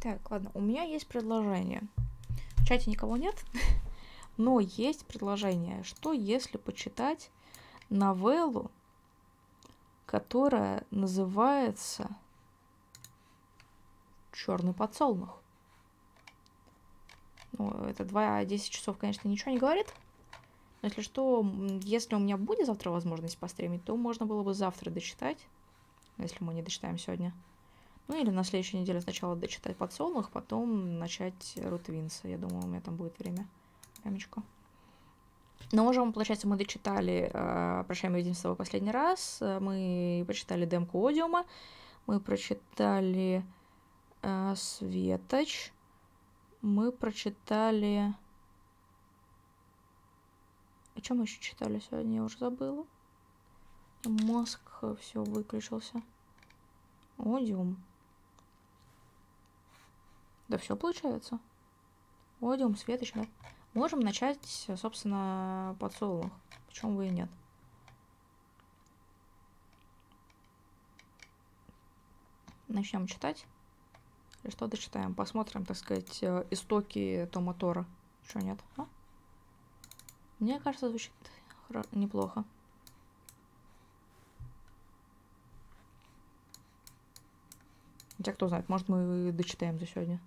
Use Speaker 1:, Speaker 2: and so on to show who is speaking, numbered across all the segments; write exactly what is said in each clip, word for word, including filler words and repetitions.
Speaker 1: Так, ладно, у меня есть предложение. В чате никого нет, но есть предложение. Что если почитать новеллу, которая называется «Черный подсолнух»? Ну, это два-десять часов, конечно, ничего не говорит. Но если что, если у меня будет завтра возможность постримить, то можно было бы завтра дочитать, если мы не дочитаем сегодня. Ну, или на следующей неделе сначала дочитать «Подсолнух», потом начать «Рут Винса». Я думаю, у меня там будет время. Времечко. Но уже, получается, мы дочитали э, «Прощай, мы увидимся с тобой последний раз». Мы прочитали демку Одиума. Мы прочитали э, «Светоч». Мы прочитали... О чем мы еще читали сегодня? Я уже забыла. Мозг все выключился. Одиум. Да все получается. Одиум, Светоч, да. Можем начать, собственно, «Подсолнух». Почему бы и нет? Начнем читать. Или что дочитаем? Посмотрим, так сказать, истоки Тома Тора. Что, нет? А? Мне кажется, звучит неплохо. Хотя, кто знает, может, мы дочитаем за сегодня.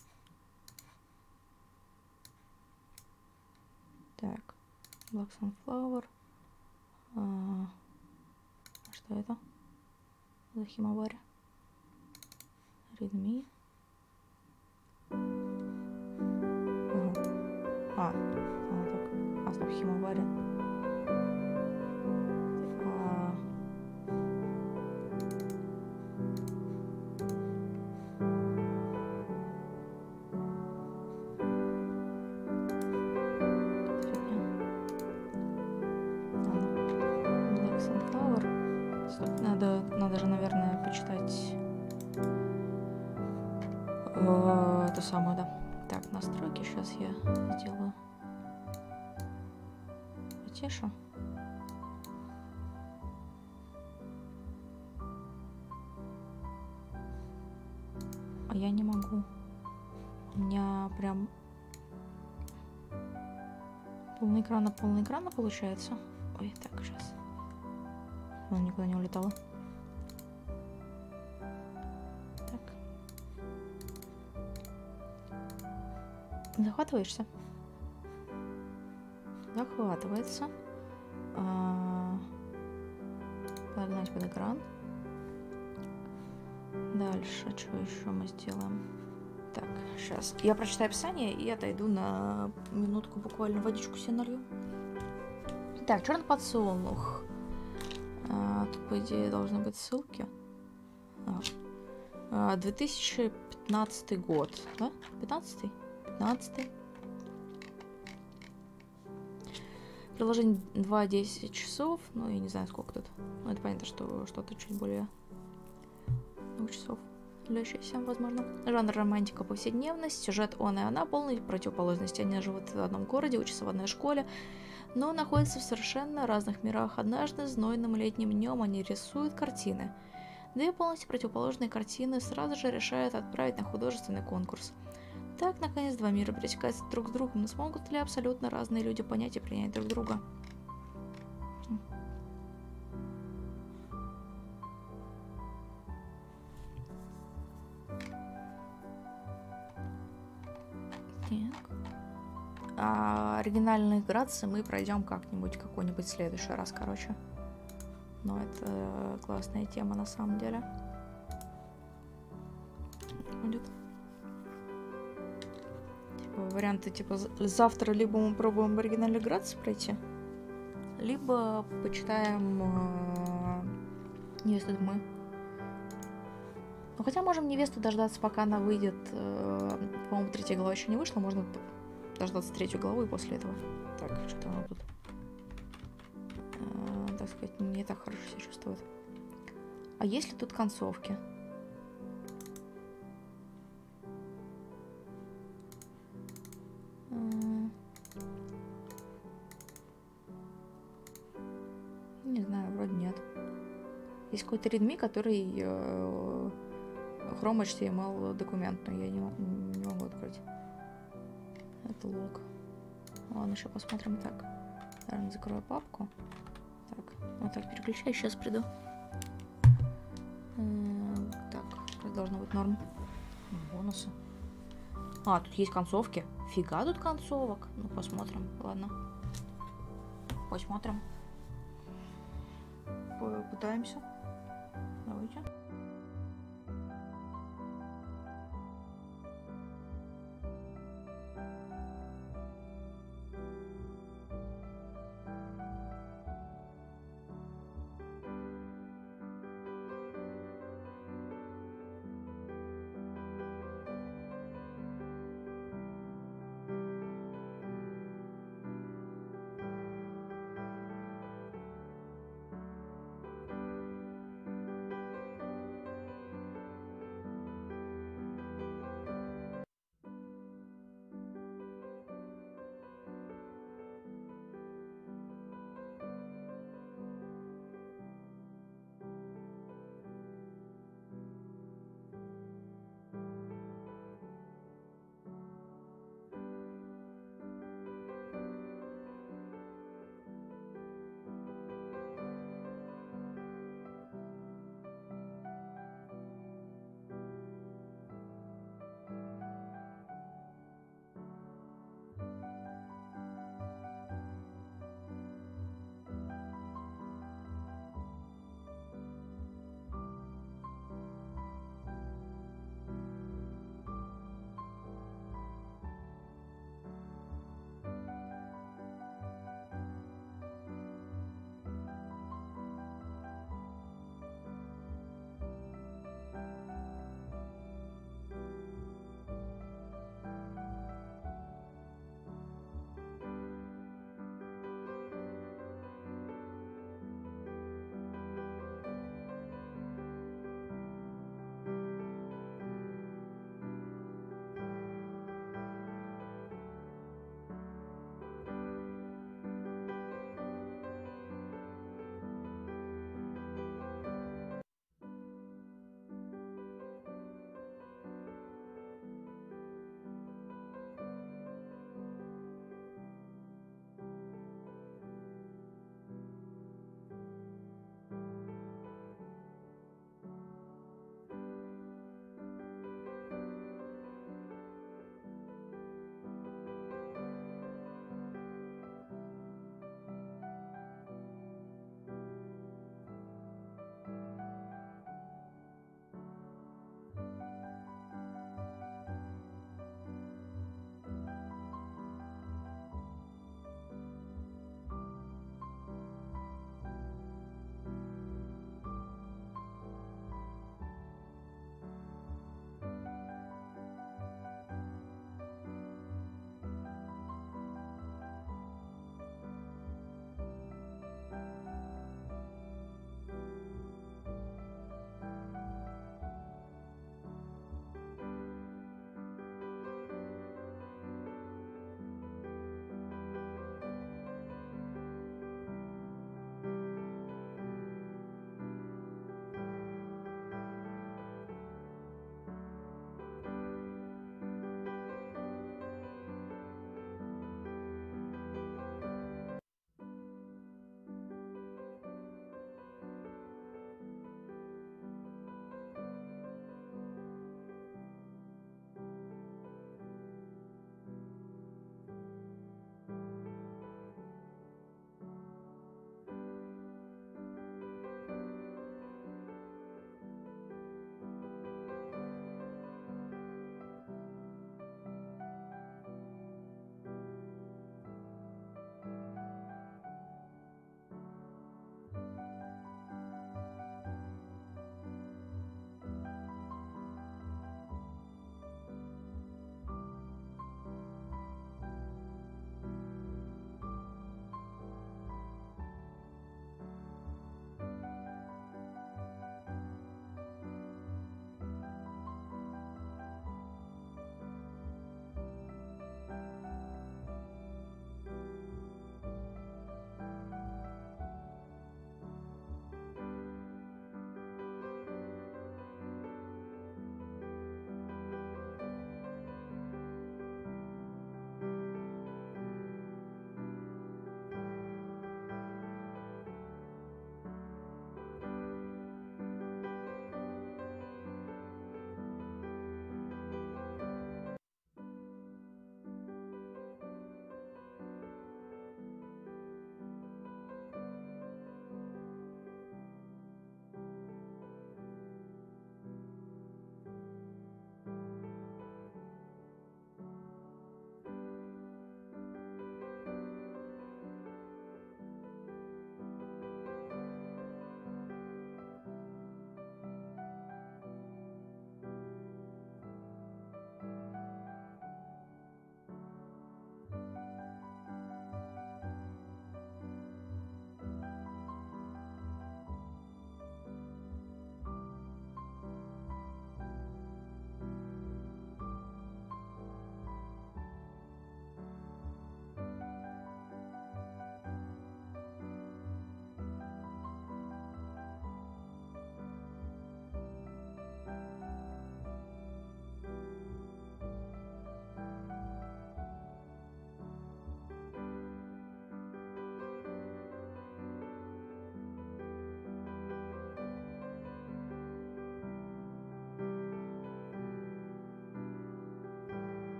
Speaker 1: Так, Black Sunflower. А, что это? За Химавари. Read me. Ага. А, а, так. А, стоп, Химавари. А... Надо, надо же, наверное, почитать э, это самое, да. Так, настройки сейчас я сделаю потише. А я не могу. У меня прям полный экран на полный экран получается. Ой, так, сейчас. Он никуда не улетала. Так. Захватываешься? Захватывается. А... Подогнать под экран. Дальше, что еще мы сделаем? Так, сейчас. Я прочитаю описание и отойду на минутку, буквально водичку себе налью. Так, «Черный подсолнух». А, тут, по идее, должны быть ссылки. А, две тысячи пятнадцатый год, да? пятнадцатый? пятнадцатый. Приложение два-десять часов. Ну, я не знаю, сколько тут. Ну, это понятно, что что-то чуть более двух часов. Длящееся, возможно. Жанр романтика, повседневность. Сюжет он и она полной противоположности. Они живут в одном городе, учатся в одной школе, но находятся в совершенно разных мирах. Однажды, знойным летним днем, они рисуют картины. Две полностью противоположные картины сразу же решают отправить на художественный конкурс. Так, наконец, два мира пересекаются друг с другом, но смогут ли абсолютно разные люди понять и принять друг друга? Так. А оригинальные грации мы пройдем как-нибудь, какой-нибудь в следующий раз, короче. Но это классная тема на самом деле. Будет. Типа варианты, типа завтра либо мы пробуем оригинальные грации пройти, либо почитаем э, «Невесту тьмы». Ну, хотя можем «Невесту» дождаться, пока она выйдет. Э, по-моему, третья глава еще не вышла. Можно дождаться третью главу и после этого. Так, что-то она тут, э, так сказать, не так хорошо себя чувствует. А есть ли тут концовки? Э, не знаю, вроде нет. Есть какой-то редми, который... Э, Chrome эйч ти эм эл документ, но я не, не могу открыть. Это лог. Ладно, еще посмотрим так. Наверное, закрою папку. Так, вот так переключай, сейчас приду. Так, это должно быть норм. Бонусы. А, тут есть концовки. Фига тут концовок. Ну, посмотрим. Ладно. Посмотрим. Попытаемся. Давайте.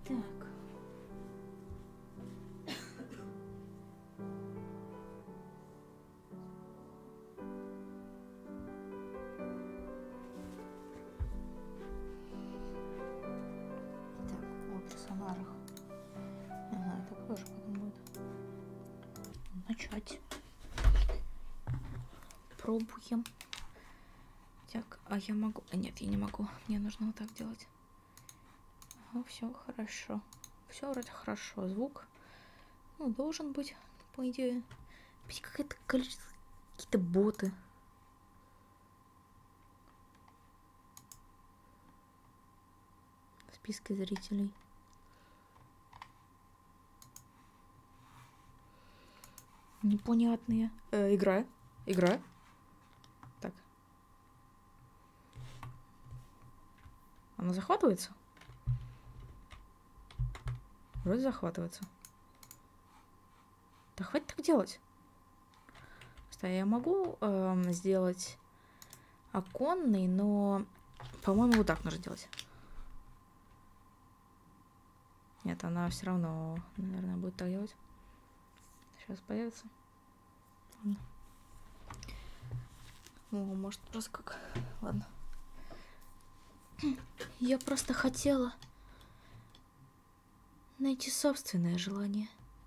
Speaker 1: Так. Так, о персонажах. Ага, это тоже потом будет. Начать. Пробуем. Так, а я могу... А нет, я не могу. Мне нужно вот так делать. Ага, все хорошо. Все вроде хорошо. Звук, ну, должен быть, по идее. Какое-то количество... Какие-то боты. В списке зрителей. Непонятные. Э, игра. Игра. Так. Она захватывается? Вроде захватывается. Да хватит так делать. Кстати, я могу э, сделать оконный, но, по-моему, вот так нужно делать. Нет, она все равно, наверное, будет так делать. Сейчас появится. Ладно. О, может, просто как... Ладно. Я просто хотела найти собственное желание.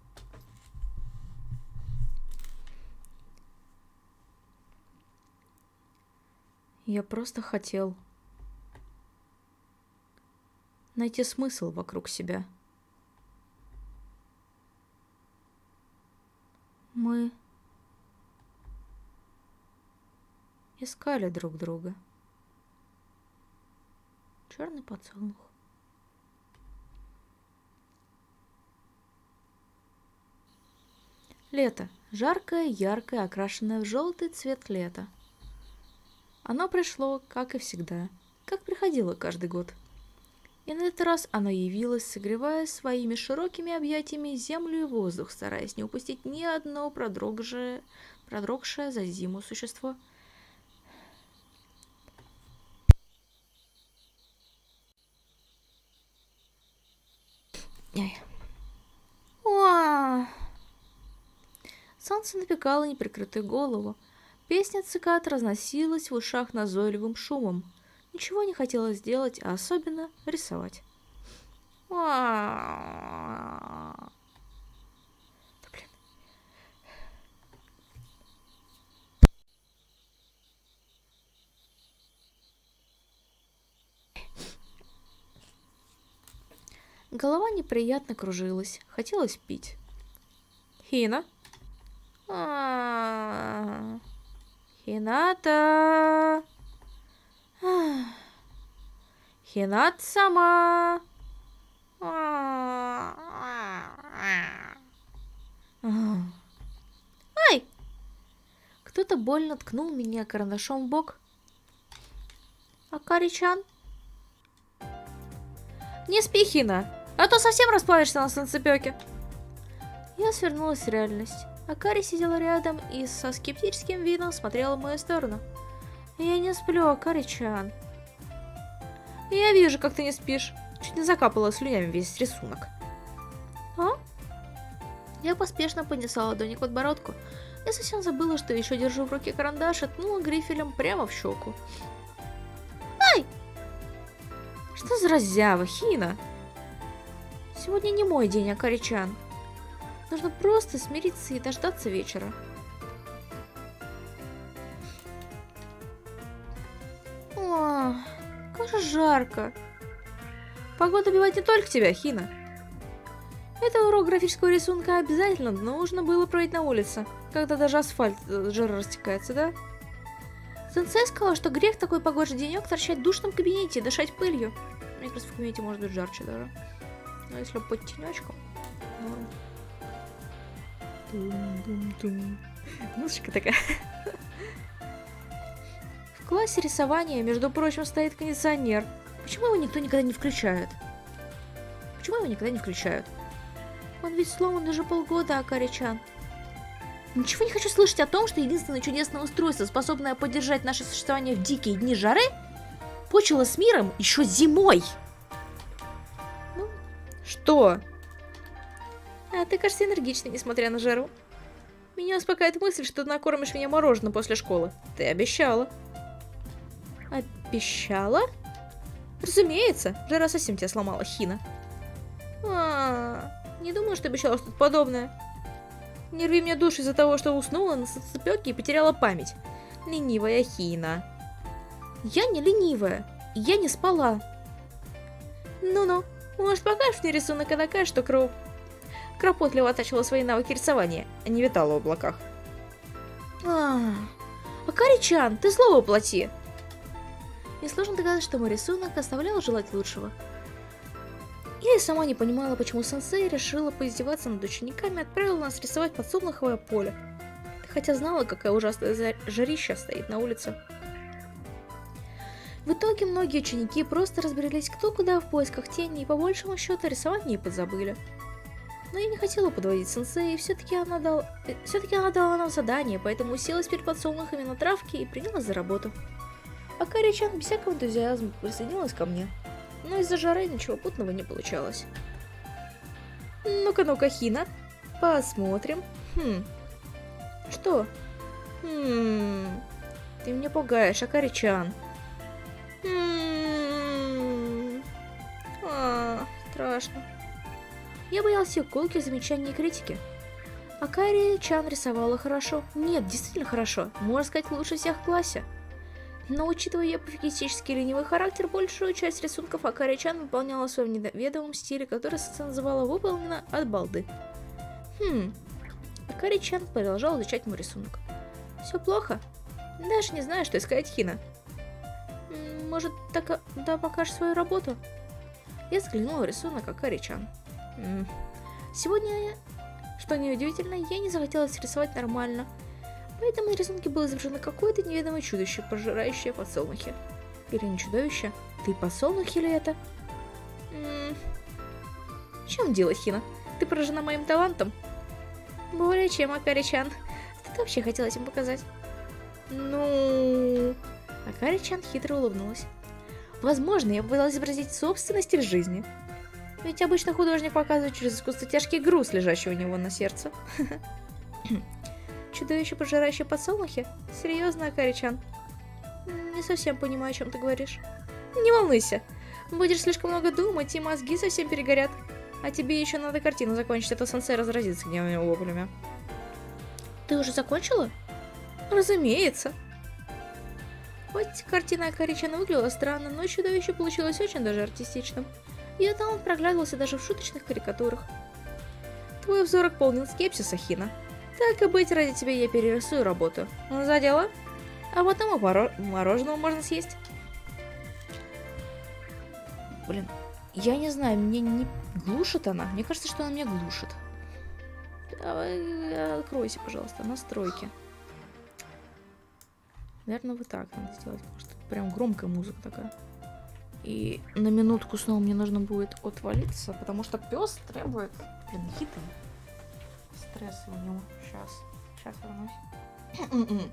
Speaker 1: Я просто хотел найти смысл вокруг себя. Мы искали друг друга. Черный поцелуй. Лето. Жаркое, яркое, окрашенное в желтый цвет лета. Оно пришло, как и всегда, как приходило каждый год. И на этот раз оно явилось, согревая своими широкими объятиями землю и воздух, стараясь не упустить ни одно продрогшее, продрогшее за зиму существо. Ай. Уа! Солнце напекало неприкрытую голову. Песня цикад разносилась в ушах назойливым шумом. Ничего не хотелось делать, а особенно рисовать. Да, блин. Голова неприятно кружилась, хотелось пить. Хина? А-а-а. Хината. Хинат сама. Ай! Кто-то больно ткнул меня карандашом в бок. Акари-чан? Не спи, Хина, а то совсем расплавишься на солнцепёке. Я свернулась в реальность. Акари сидела рядом и со скептическим видом смотрела в мою сторону. Я не сплю, Акари-чан. Я вижу, как ты не спишь. Чуть не закапала слюнями весь рисунок. А? Я поспешно поднесла ладони к подбородку. Я совсем забыла, что еще держу в руке карандаш, и ткнула грифелем прямо в щеку. Ай! Что за раззява, Хина? Сегодня не мой день, Акари-чан. Нужно просто смириться и дождаться вечера. О, как же жарко. Погода убивает не только тебя, Хина. Это урок графического рисунка обязательно нужно было проводить на улице, когда даже асфальт жара растекается, да? Сенсей сказала, что грех такой погожий денек торчать в душном кабинете и дышать пылью. Мне кажется, в кабинете может быть жарче даже. Но если под тенечком... Музычка такая. В классе рисования, между прочим, стоит кондиционер. Почему его никто никогда не включает? Почему его никогда не включают? Он ведь сломан уже полгода, Акари-чан. Ничего не хочу слышать о том, что единственное чудесное устройство, способное поддержать наше существование в дикие дни жары, почило с миром еще зимой. Ну, Что? А ты, кажется, энергичный, несмотря на жару. Меня успокаивает мысль, что ты накормишь меня мороженым после школы. Ты обещала. Обещала? Разумеется. Жара совсем тебя сломала, Хина. А, не думала, что обещала что-то подобное. Не рви мне душу из-за того, что уснула на солнцепёке и потеряла память. Ленивая Хина. Я не ленивая. Я не спала. Ну-ну. Может, покажешь мне рисунок и докажешь, что Кроу кропотливо оттачивала свои навыки рисования, а не витала в облаках. А, Акари-чан, ты слово плати. Несложно догадаться, что мой рисунок оставлял желать лучшего. Я и сама не понимала, почему сенсей решила поиздеваться над учениками и отправила нас рисовать подсолнуховое поле. Хотя знала, какая ужасная жарища стоит на улице. В итоге многие ученики просто разбрелись кто куда в поисках тени и по большему счету рисовать не подзабыли. Но я не хотела подводить сенсей, и все-таки она, дал... все она дала нам задание, поэтому уселась перед подсолнухами на травке и принялась за работу. Акари-чан без всякого энтузиазма присоединилась ко мне, но из-за жары ничего путного не получалось. Ну-ка, ну-ка, Хина, посмотрим. Хм. Что? Хм. Ты меня пугаешь, Акари-чан. Хм. А, страшно. Я боялась ее колки, замечаний и критики. Акари-чан рисовала хорошо. Нет, действительно хорошо. Можно сказать, лучше всех в классе. Но, учитывая ее пофигистический ленивый характер, большую часть рисунков Акари-чан выполняла в своем неведомом стиле, который Саци называла «выполнено от балды». Хм. Акари-чан продолжал изучать мой рисунок. Все плохо? Даже не знаю, что искать, Хина. Может, так, да, покажешь свою работу? Я взглянула в рисунок Акари-чан. Сегодня, что неудивительно, я не захотела рисовать нормально. Поэтому на рисунке было изображено какое-то неведомое чудище, пожирающее подсолнухи. Или не чудовище? Ты подсолнухи ли это? М-м- В чем дело, Хина? Ты поражена моим талантом? Более чем, Акари-чан. Что ты вообще хотелось им показать? Ну... Акари-чан хитро улыбнулась. Возможно, я пыталась изобразить собственный стиль жизни. Ведь обычно художник показывает через искусство тяжкий груз, лежащий у него на сердце. Чудовище, пожирающее подсолнухи? Серьезно, Акари-чан? Не совсем понимаю, о чем ты говоришь. Не волнуйся. Будешь слишком много думать, и мозги совсем перегорят. А тебе еще надо картину закончить, а то сенсей разразится гневными воплями. Ты уже закончила? Разумеется. Хоть картина Акари-чана выглядела странно, но чудовище получилось очень даже артистичным. Ее талант проглядывался даже в шуточных карикатурах. Твой взорок полнил скепсиса, Хина. Так и быть, ради тебя я перерисую работу. За дело? А потом и моро... мороженого можно съесть. Блин, я не знаю, мне не глушит она? Мне кажется, что она меня глушит. Давай, откройся, пожалуйста, настройки. Наверное, вот так надо сделать, потому что прям громкая музыка такая. И на минутку снова мне нужно будет отвалиться, потому что пес требует... Блин, хитрый. Стресс у него. Сейчас. Сейчас вернусь.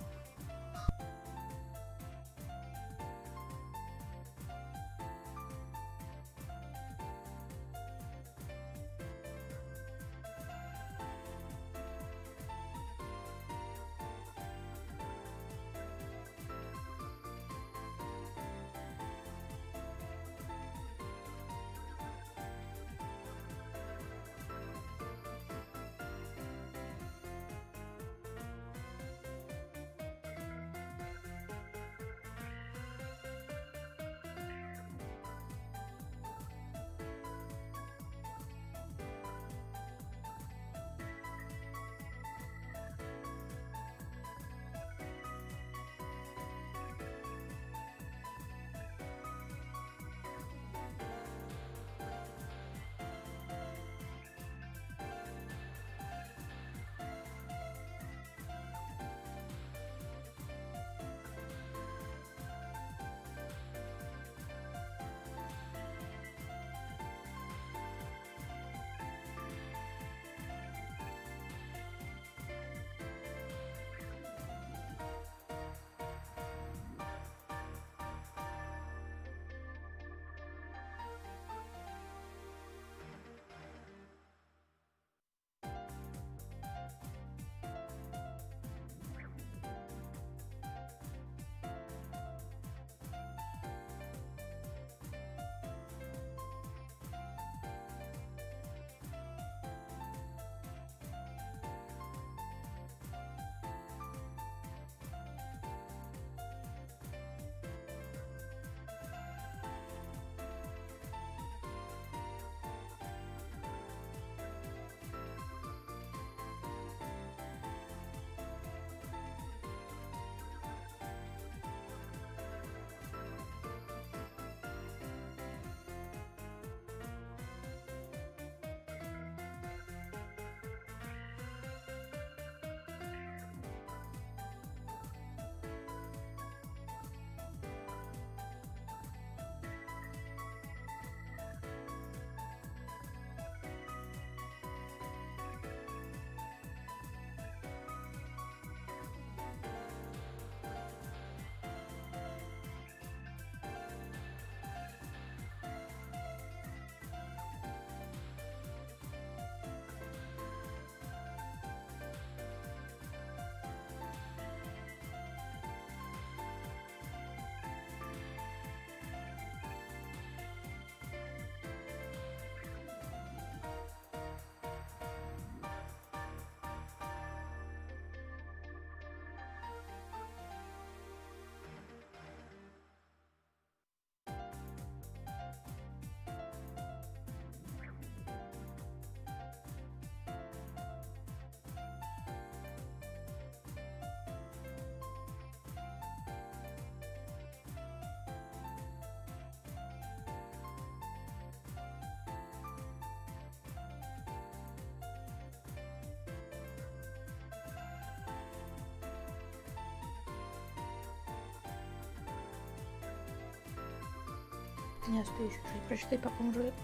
Speaker 1: Я стою еще чуть прочитать, папа уже.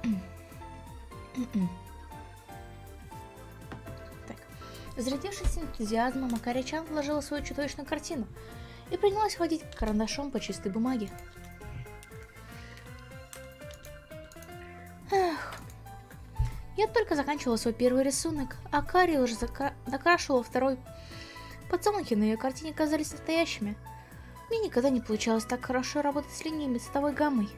Speaker 1: Так. Зарядившись энтузиазмом, Акари-чан вложила свою чудовищную картину и принялась водить карандашом по чистой бумаге. Эх. Я только заканчивала свой первый рисунок, а Акари уже зака... докрашивала второй. Поцелуйки на ее картине казались настоящими. Мне никогда не получалось так хорошо работать с линиями цветовой гаммой.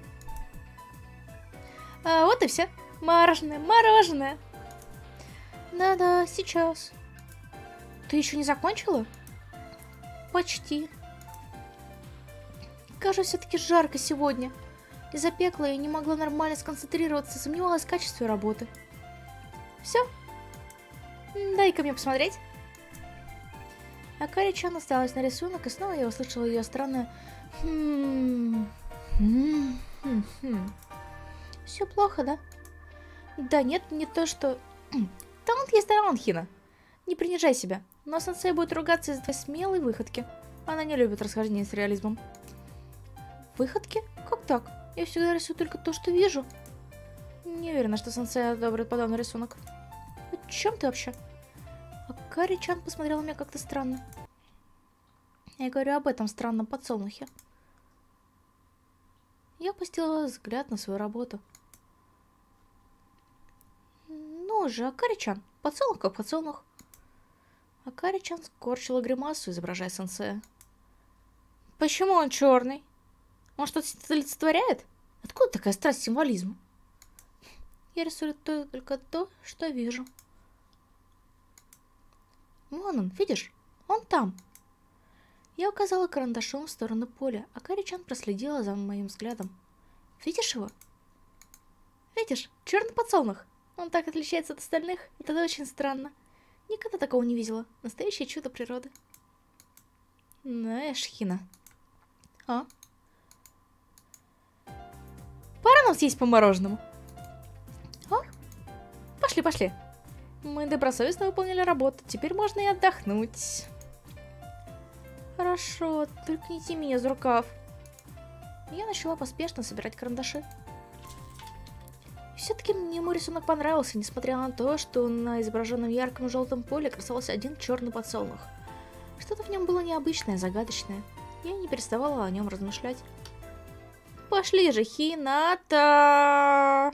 Speaker 1: А вот и все. Мороженое, мороженое. Да-да, сейчас. Ты еще не закончила? Почти. Кажется, все-таки жарко сегодня. Из-за пекла я не могла нормально сконцентрироваться, сомневалась в качестве работы. Все? Дай-ка мне посмотреть. Акари-чан осталась на рисунок, и снова я услышала ее странное «Хм... хм... хм... хм...» Все плохо, да? Да нет, не то что... Талант есть талант, Хина. Не принижай себя. Но сенсей будет ругаться из-за твоей смелой выходки. Она не любит расхождение с реализмом. Выходки? Как так? Я всегда рисую только то, что вижу. Не уверена, что сенсей одобрит подобный рисунок. О чем ты вообще? Акари-чан посмотрела на меня как-то странно. Я говорю об этом странном подсолнухе. Я опустила взгляд на свою работу. Ну же, Акари-чан, подсолнух как подсолнух. Акари-чан скорчила гримасу, изображая сенсея. Почему он черный? Он что-то олицетворяет? Откуда такая страсть к символизму? Я рисую только то, что вижу. Вон он, видишь? Он там. Я указала карандашом в сторону поля, а Акари-чан проследила за моим взглядом. Видишь его? Видишь? Черный подсолнух. Он так отличается от остальных. Это очень странно. Никогда такого не видела. Настоящее чудо природы. Знаешь, Хина. А? Пора нам съесть по мороженому. А? Пошли, пошли. Мы добросовестно выполнили работу. Теперь можно и отдохнуть. Хорошо, только не тяни меня за рукав. Я начала поспешно собирать карандаши. Все-таки мне мой рисунок понравился, несмотря на то, что на изображенном ярком желтом поле красовался один черный подсолнух. Что-то в нем было необычное, загадочное. Я не переставала о нем размышлять. Пошли же, Хината!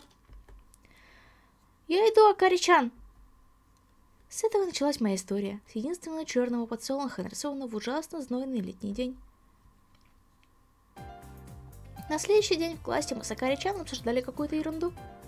Speaker 1: Я иду, Акари-чан! С этого началась моя история, с единственного черного подсолнуха, нарисованного в ужасно знойный летний день. На следующий день в классе мы с Акари-чаном обсуждали какую-то ерунду.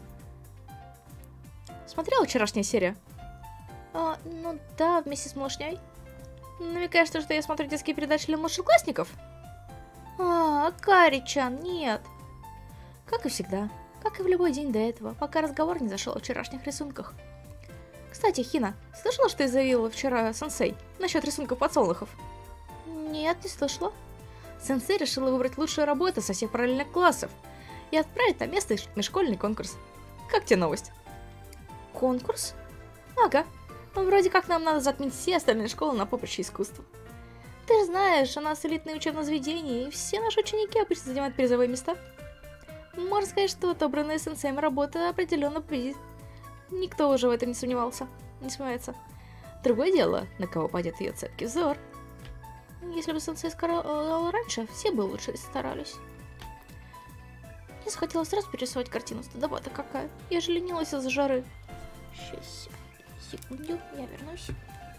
Speaker 1: Смотрела вчерашнюю серию? А, ну да, вместе с малышней. Намекаешь, что я смотрю детские передачи для младшеклассников? А, Акари-чан, нет. Как и всегда, как и в любой день до этого, пока разговор не зашел о вчерашних рисунках. Кстати, Хина, слышала, что я заявила вчера сенсей насчет рисунков подсолнухов? Нет, не слышала. Сенсей решила выбрать лучшую работу со всех параллельных классов и отправить на место межшкольный конкурс. Как тебе новость? Конкурс? Ага. Вроде как нам надо затмить все остальные школы на поприще искусства. Ты же знаешь, у нас элитное учебное заведение, и все наши ученики обычно занимают призовые места. Можно сказать, что отобранная сенсеем работа определенно победит. Никто уже в этом не сомневался, не сомневается. Другое дело, на кого пойдет ее цепкий взор. Если бы сенсей сказал раньше, все бы лучше старались. Мне захотелось сразу перерисовать картину, стыдоба-то какая. Я же ленилась из-за жары. Сейчас, секунду, я вернусь.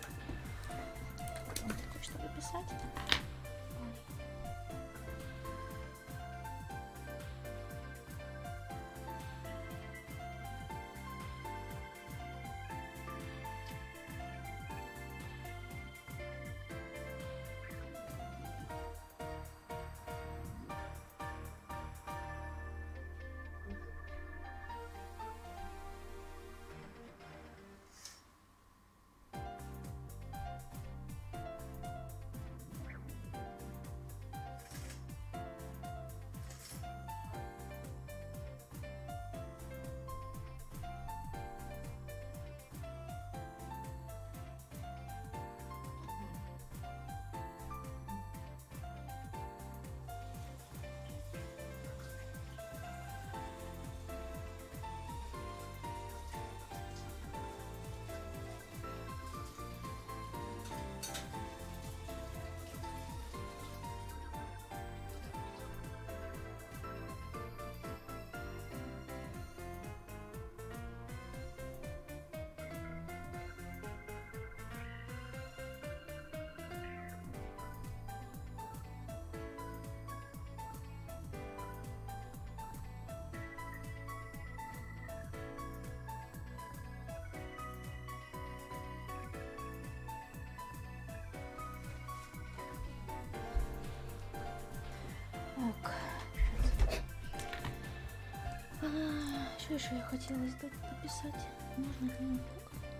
Speaker 1: Что написать? Что еще я хотела написать? Можно это ноутбук?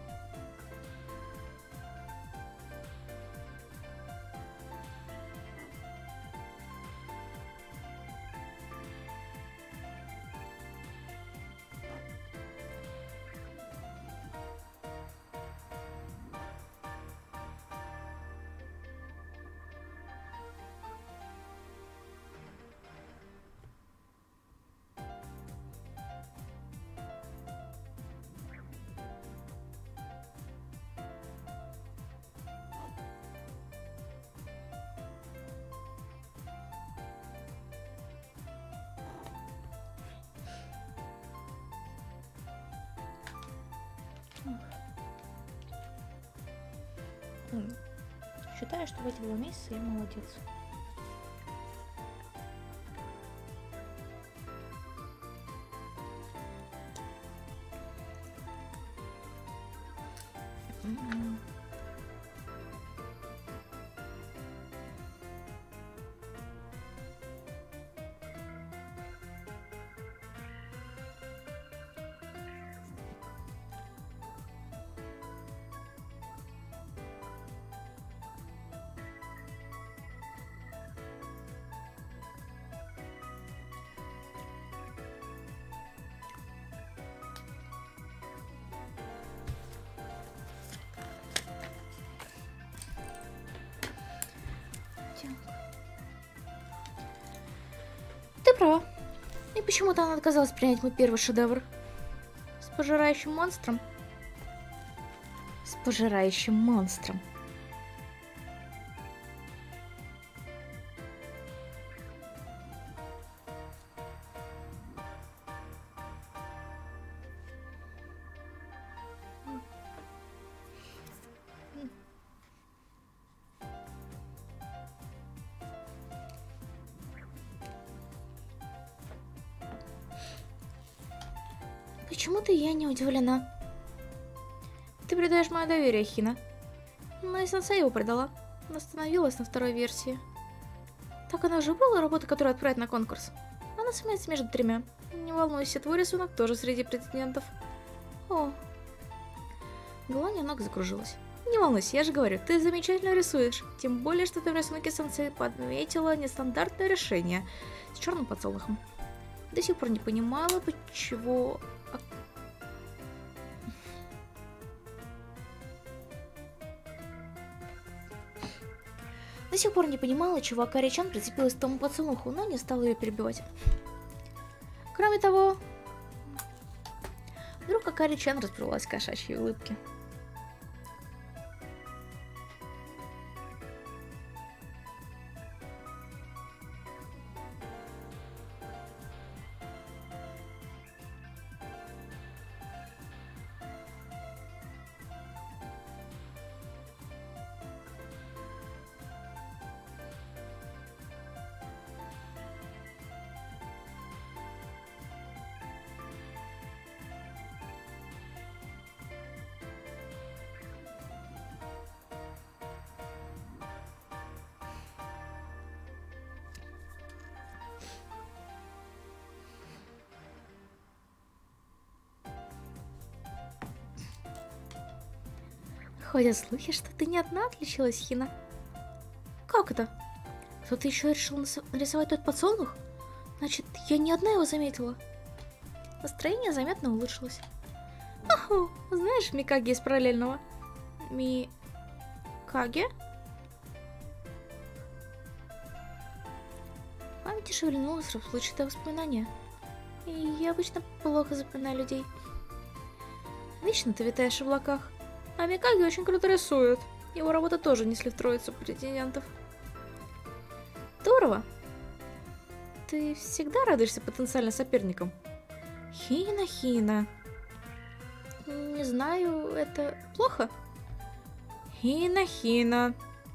Speaker 1: Считаю, что в эти два месяца я молодец. Mm-hmm. Ты права. И почему-то она отказалась принять мой первый шедевр. С пожирающим монстром. С пожирающим монстром. Почему-то я не удивлена. Ты предаешь мое доверие, Хина. Но и Сенсей его предала. Она остановилась на второй версии. Так она уже выбрала работу, которую отправить на конкурс. Она сумеется между тремя. Не волнуйся, твой рисунок тоже среди претендентов. О. Голова немного закружилась. Не волнуйся, я же говорю, ты замечательно рисуешь. Тем более, что ты в рисунке Сенсей подметила нестандартное решение с черным подсолнухом. До сих пор не понимала, почему... До сих пор не понимала, чего Акари-чан прицепилась к тому подсолнуху, но не стала ее перебивать. Кроме того, вдруг Акари-чан расплылась в кошачьей улыбке. Ходят слухи, что ты не одна отличилась, Хина. Как это? Кто-то еще решил нарисовать тот подсолнух? Значит, я не одна его заметила. Настроение заметно улучшилось. Оху, знаешь Микаги из параллельного? Микаги? В памяти шевельнулось расплывчатое воспоминание. И я обычно плохо запоминаю людей. Вечно ты витаешь в облаках. А Микаги очень круто рисует. Его работа тоже несли в троицу претендентов. Здорово. Ты всегда радуешься потенциальным соперникам? Хина, Хина. Не знаю, это плохо? Хина, Хина.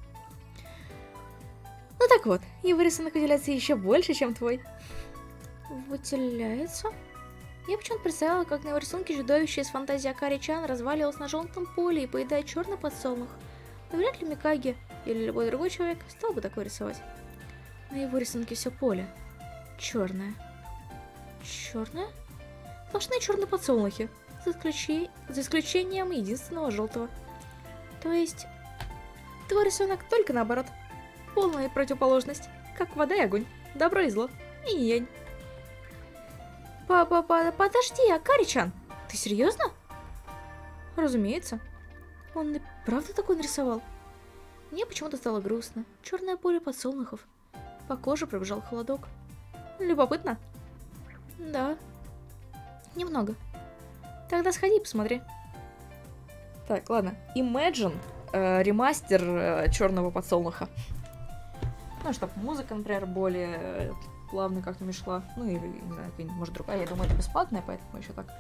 Speaker 1: Ну так вот, его рисунок выделяется еще больше, чем твой. Выделяется? Я почему-то представила, как на его рисунке чудовище из фантазии Акари-чан разваливалось на желтом поле и поедает черный подсолнух. Но вряд ли Микаги или любой другой человек стал бы такое рисовать. На его рисунке все поле черное. Черное? Сплошные черные подсолнухи, за, исключи... за исключением единственного желтого. То есть, твой рисунок только наоборот. Полная противоположность, как вода и огонь, добро и зло, и янь. Па-па-па, подожди, Акари-чан, ты серьезно? Разумеется. Он и правда такой нарисовал? Мне почему-то стало грустно. Черное поле подсолнухов. По коже пробежал холодок. Любопытно? Да. Немного. Тогда сходи и посмотри. Так, ладно. Imagine э, ремастер э, черного подсолнуха. Ну, чтобы музыка, например, более э, плавно как-то не шла. Ну, или, не знаю, какая-нибудь, может, другая. Я думаю, это бесплатная, поэтому еще так.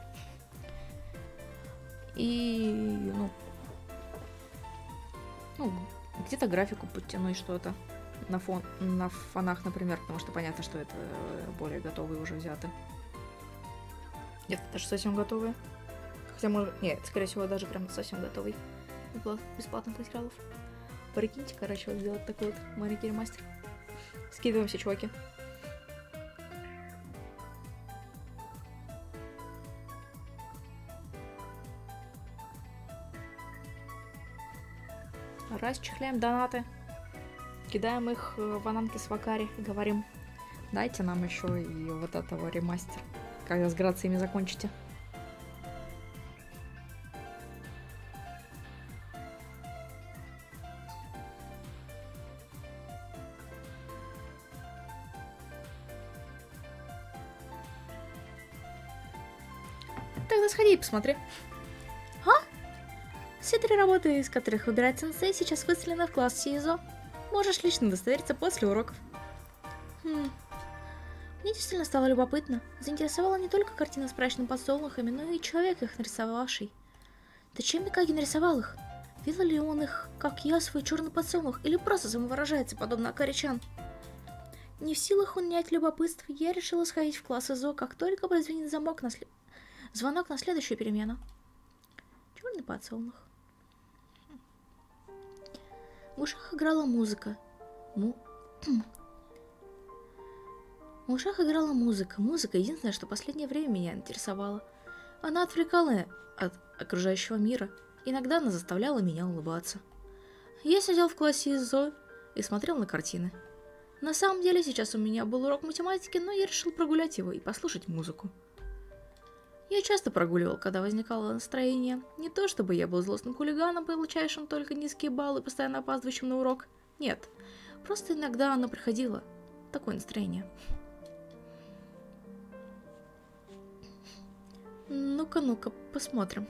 Speaker 1: И, ну, ну где-то графику подтянуть что-то на, фон, на фонах, например, потому что понятно, что это более готовые уже взяты. Нет, даже совсем готовые. Хотя, может, нет, скорее всего, даже прям совсем готовый. Бесплатных материалов. Прикиньте, короче, вот сделать такой вот маленький ремастер. Скидываемся, чуваки. Расчехляем донаты. Кидаем их в ананки с Вакари и говорим: дайте нам еще и вот этого ремастер, когда с грациями закончите. Тогда сходи и посмотри. А? Все три работы, из которых выбирает сенсей, сейчас выставлены в класс СИЗО. Можешь лично удостовериться после уроков. Хм. Мне действительно стало любопытно. Заинтересовала не только картина с брачными подсолнухами, но и человек, их нарисовавший. Зачем Микаги нарисовал их? Видел ли он их, как я, свой черный подсолнух, или просто самовыражается, подобно Акари-чан? Не в силах унять любопытство, я решила сходить в класс ИЗО, как только прозвенит замок на след... звонок на следующую перемену. Черный подсолнух. В ушах играла музыка. Му... В ушах играла музыка. Музыка — единственное, что в последнее время меня интересовало. Она отвлекала от окружающего мира. Иногда она заставляла меня улыбаться. Я сидел в классе ИЗО и смотрел на картины. На самом деле, сейчас у меня был урок математики, но я решил прогулять его и послушать музыку. Я часто прогуливал, когда возникало настроение. Не то чтобы я был злостным хулиганом, получающим только низкие баллы, постоянно опаздывающим на урок. Нет, просто иногда оно приходило. Такое настроение. Ну-ка, ну-ка, посмотрим.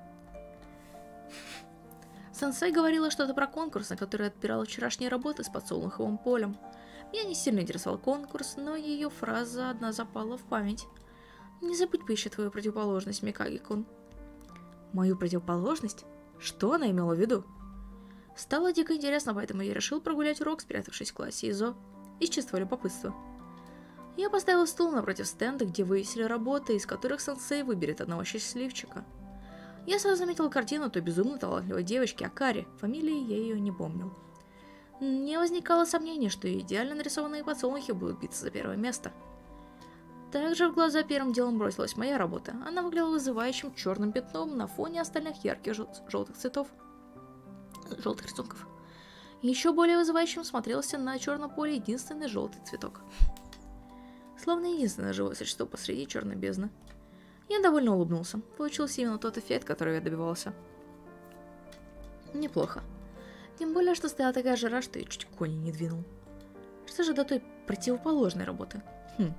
Speaker 1: Сенсей говорила что-то про конкурс, на который отбирала вчерашние работы с подсолнуховым полем. Меня не сильно интересовал конкурс, но ее фраза одна запала в память. Не забудь поищи твою противоположность, Микаги-кун. Мою противоположность? Что она имела в виду? Стало дико интересно, поэтому я решил прогулять урок, спрятавшись в классе ИЗО, из чувства любопытства. Я поставил стул напротив стенда, где вывесили работы, из которых сенсей выберет одного счастливчика. Я сразу заметил картину той безумно талантливой девочки Акари, фамилии я ее не помнил. Не возникало сомнений, что идеально нарисованные подсолнухи будут биться за первое место. Также в глаза первым делом бросилась моя работа. Она выглядела вызывающим черным пятном на фоне остальных ярких жел желтых цветов. Желтых рисунков. Еще более вызывающим смотрелся на черном поле единственный желтый цветок. Словно единственное живое существо посреди черной бездны. Я довольно улыбнулся. Получился именно тот эффект, который я добивался. Неплохо. Тем более, что стояла такая жара, что я чуть кони не двинул. Что же до той противоположной работы? Хм.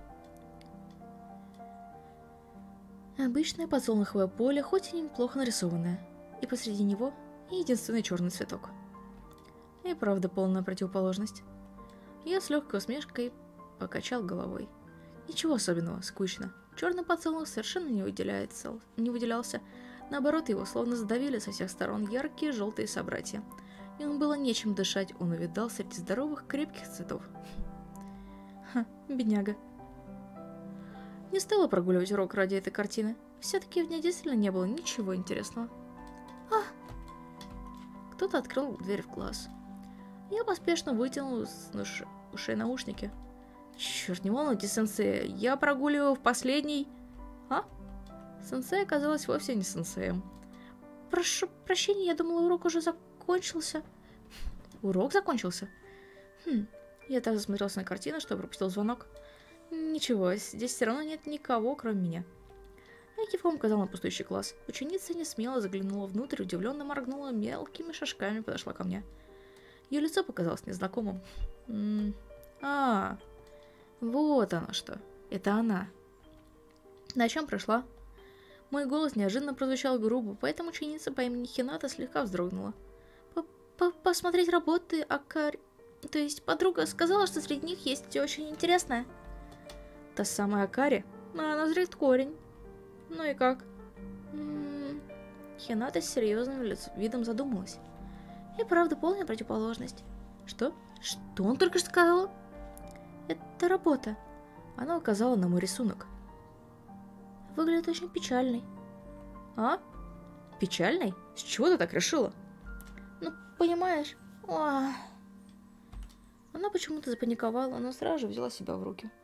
Speaker 1: Обычное подсолнуховое поле, хоть и неплохо нарисованное, и посреди него единственный черный цветок. И правда полная противоположность. Я с легкой усмешкой покачал головой. Ничего особенного, скучно. Черный подсолнух совершенно не выделяется, не выделялся. Наоборот, его словно задавили со всех сторон яркие желтые собратья. И он было нечем дышать, он увидал среди здоровых крепких цветов. Ха, бедняга. Не стала прогуливать урок ради этой картины. Все-таки в ней действительно не было ничего интересного. А! Кто-то открыл дверь в класс. Я поспешно вытянул из уш... ушей наушники. Черт, не волнуйтесь, сенсей, я прогуливаю в последний... А? Сенсей оказалась вовсе не сенсеем. Прошу прощения, я думала, урок уже закончился. Урок закончился? Хм, я так засмотрелся на картину, что пропустил звонок. Ничего, здесь все равно нет никого, кроме меня. Я кивком указал на пустующий класс. Ученица не смело заглянула внутрь, удивленно моргнула, мелкими шажками подошла ко мне. Ее лицо показалось незнакомым. М-м- а, вот оно что. Это она. На чем пришла? Мой голос неожиданно прозвучал грубо, поэтому ученица по имени Хината слегка вздрогнула. Посмотреть работы Акари... То есть подруга сказала, что среди них есть очень интересное. Та самая Акари? Она зрит корень. Ну и как? М-м-м. Хината с серьезным лиц... видом задумалась. И правда полная противоположность. Что? Что он только что сказал? Это работа. Она указала на мой рисунок. Выглядит очень печальной. А? Печальной? С чего ты так решила? Ну, понимаешь... О... Она почему-то запаниковала, но сразу же взяла себя в руки.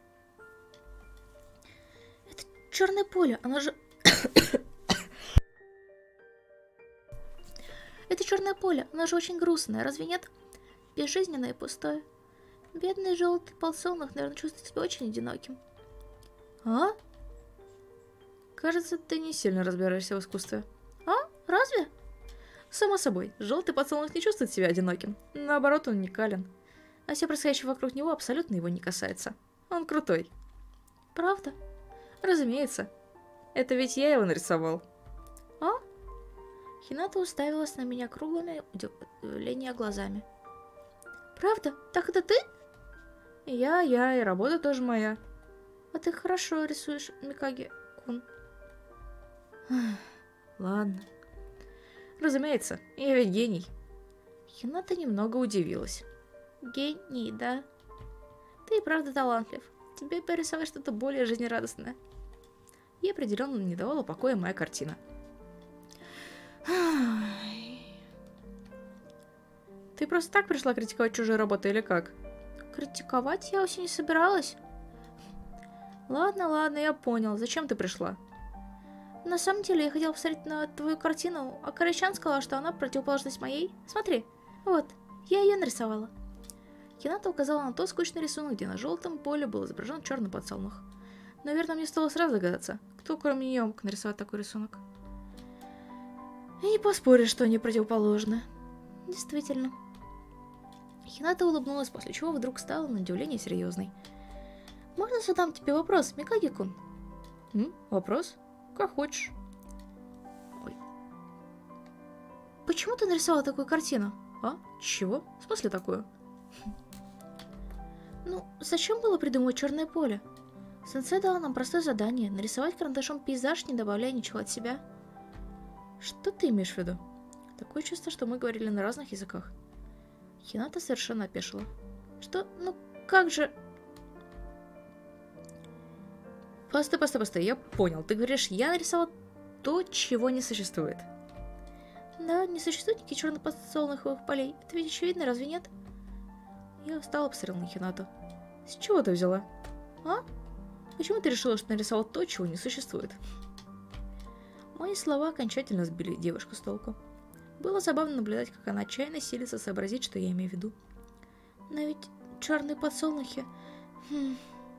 Speaker 1: Это черное поле, оно же... Это черное поле, оно же очень грустное, разве нет? Безжизненное и пустое. Бедный желтый подсолнух, наверное, чувствует себя очень одиноким. А? Кажется, ты не сильно разбираешься в искусстве. А? Разве? Само собой, желтый подсолнух не чувствует себя одиноким. Наоборот, он уникален. А все происходящее вокруг него абсолютно его не касается. Он крутой. Правда? Разумеется. Это ведь я его нарисовал. А? Хината уставилась на меня круглыми удивления глазами. Правда? Так это ты? Я, я, и работа тоже моя. А ты хорошо рисуешь, Микаги-кун. Ладно. Разумеется, я ведь гений. Хината немного удивилась. Гений, да? Ты и правда талантлив. Тебе порисовать что-то более жизнерадостное. Ей определенно не давала покоя моя картина. Ты просто так пришла критиковать чужие работы или как? Критиковать я вообще не собиралась. Ладно, ладно, я понял. Зачем ты пришла? На самом деле, я хотела посмотреть на твою картину, а Каричан сказала, что она противоположность моей. Смотри, вот, я ее нарисовала. Хината указала на тот скучный рисунок, где на желтом поле был изображен черный подсолнух. Наверное, мне стало сразу догадаться, кто кроме нее мог нарисовать такой рисунок. И не поспоришь, что они противоположны. Действительно. Хината улыбнулась, после чего вдруг стала на удивление серьезной. Можно задам тебе вопрос, Микаги-кун? М? Вопрос? Как хочешь. Ой. Почему ты нарисовала такую картину? А? Чего? В смысле такую? Ну, зачем было придумывать черное поле? Сенсей дала нам простое задание — нарисовать карандашом пейзаж, не добавляя ничего от себя. Что ты имеешь в виду? Такое чувство, что мы говорили на разных языках. Хината совершенно опешила. Что? Ну, как же... Постой, постой, постой, я понял. Ты говоришь, я нарисовала то, чего не существует. Да, не существует никаких черных подсолнуховых полей. Это ведь очевидно, разве нет? Я встала и посмотрела на Хинату. С чего ты взяла? А? Почему ты решила, что нарисовала то, чего не существует? Мои слова окончательно сбили девушку с толку. Было забавно наблюдать, как она отчаянно силится сообразить, что я имею в виду. Но ведь черные подсолнухи... Хм...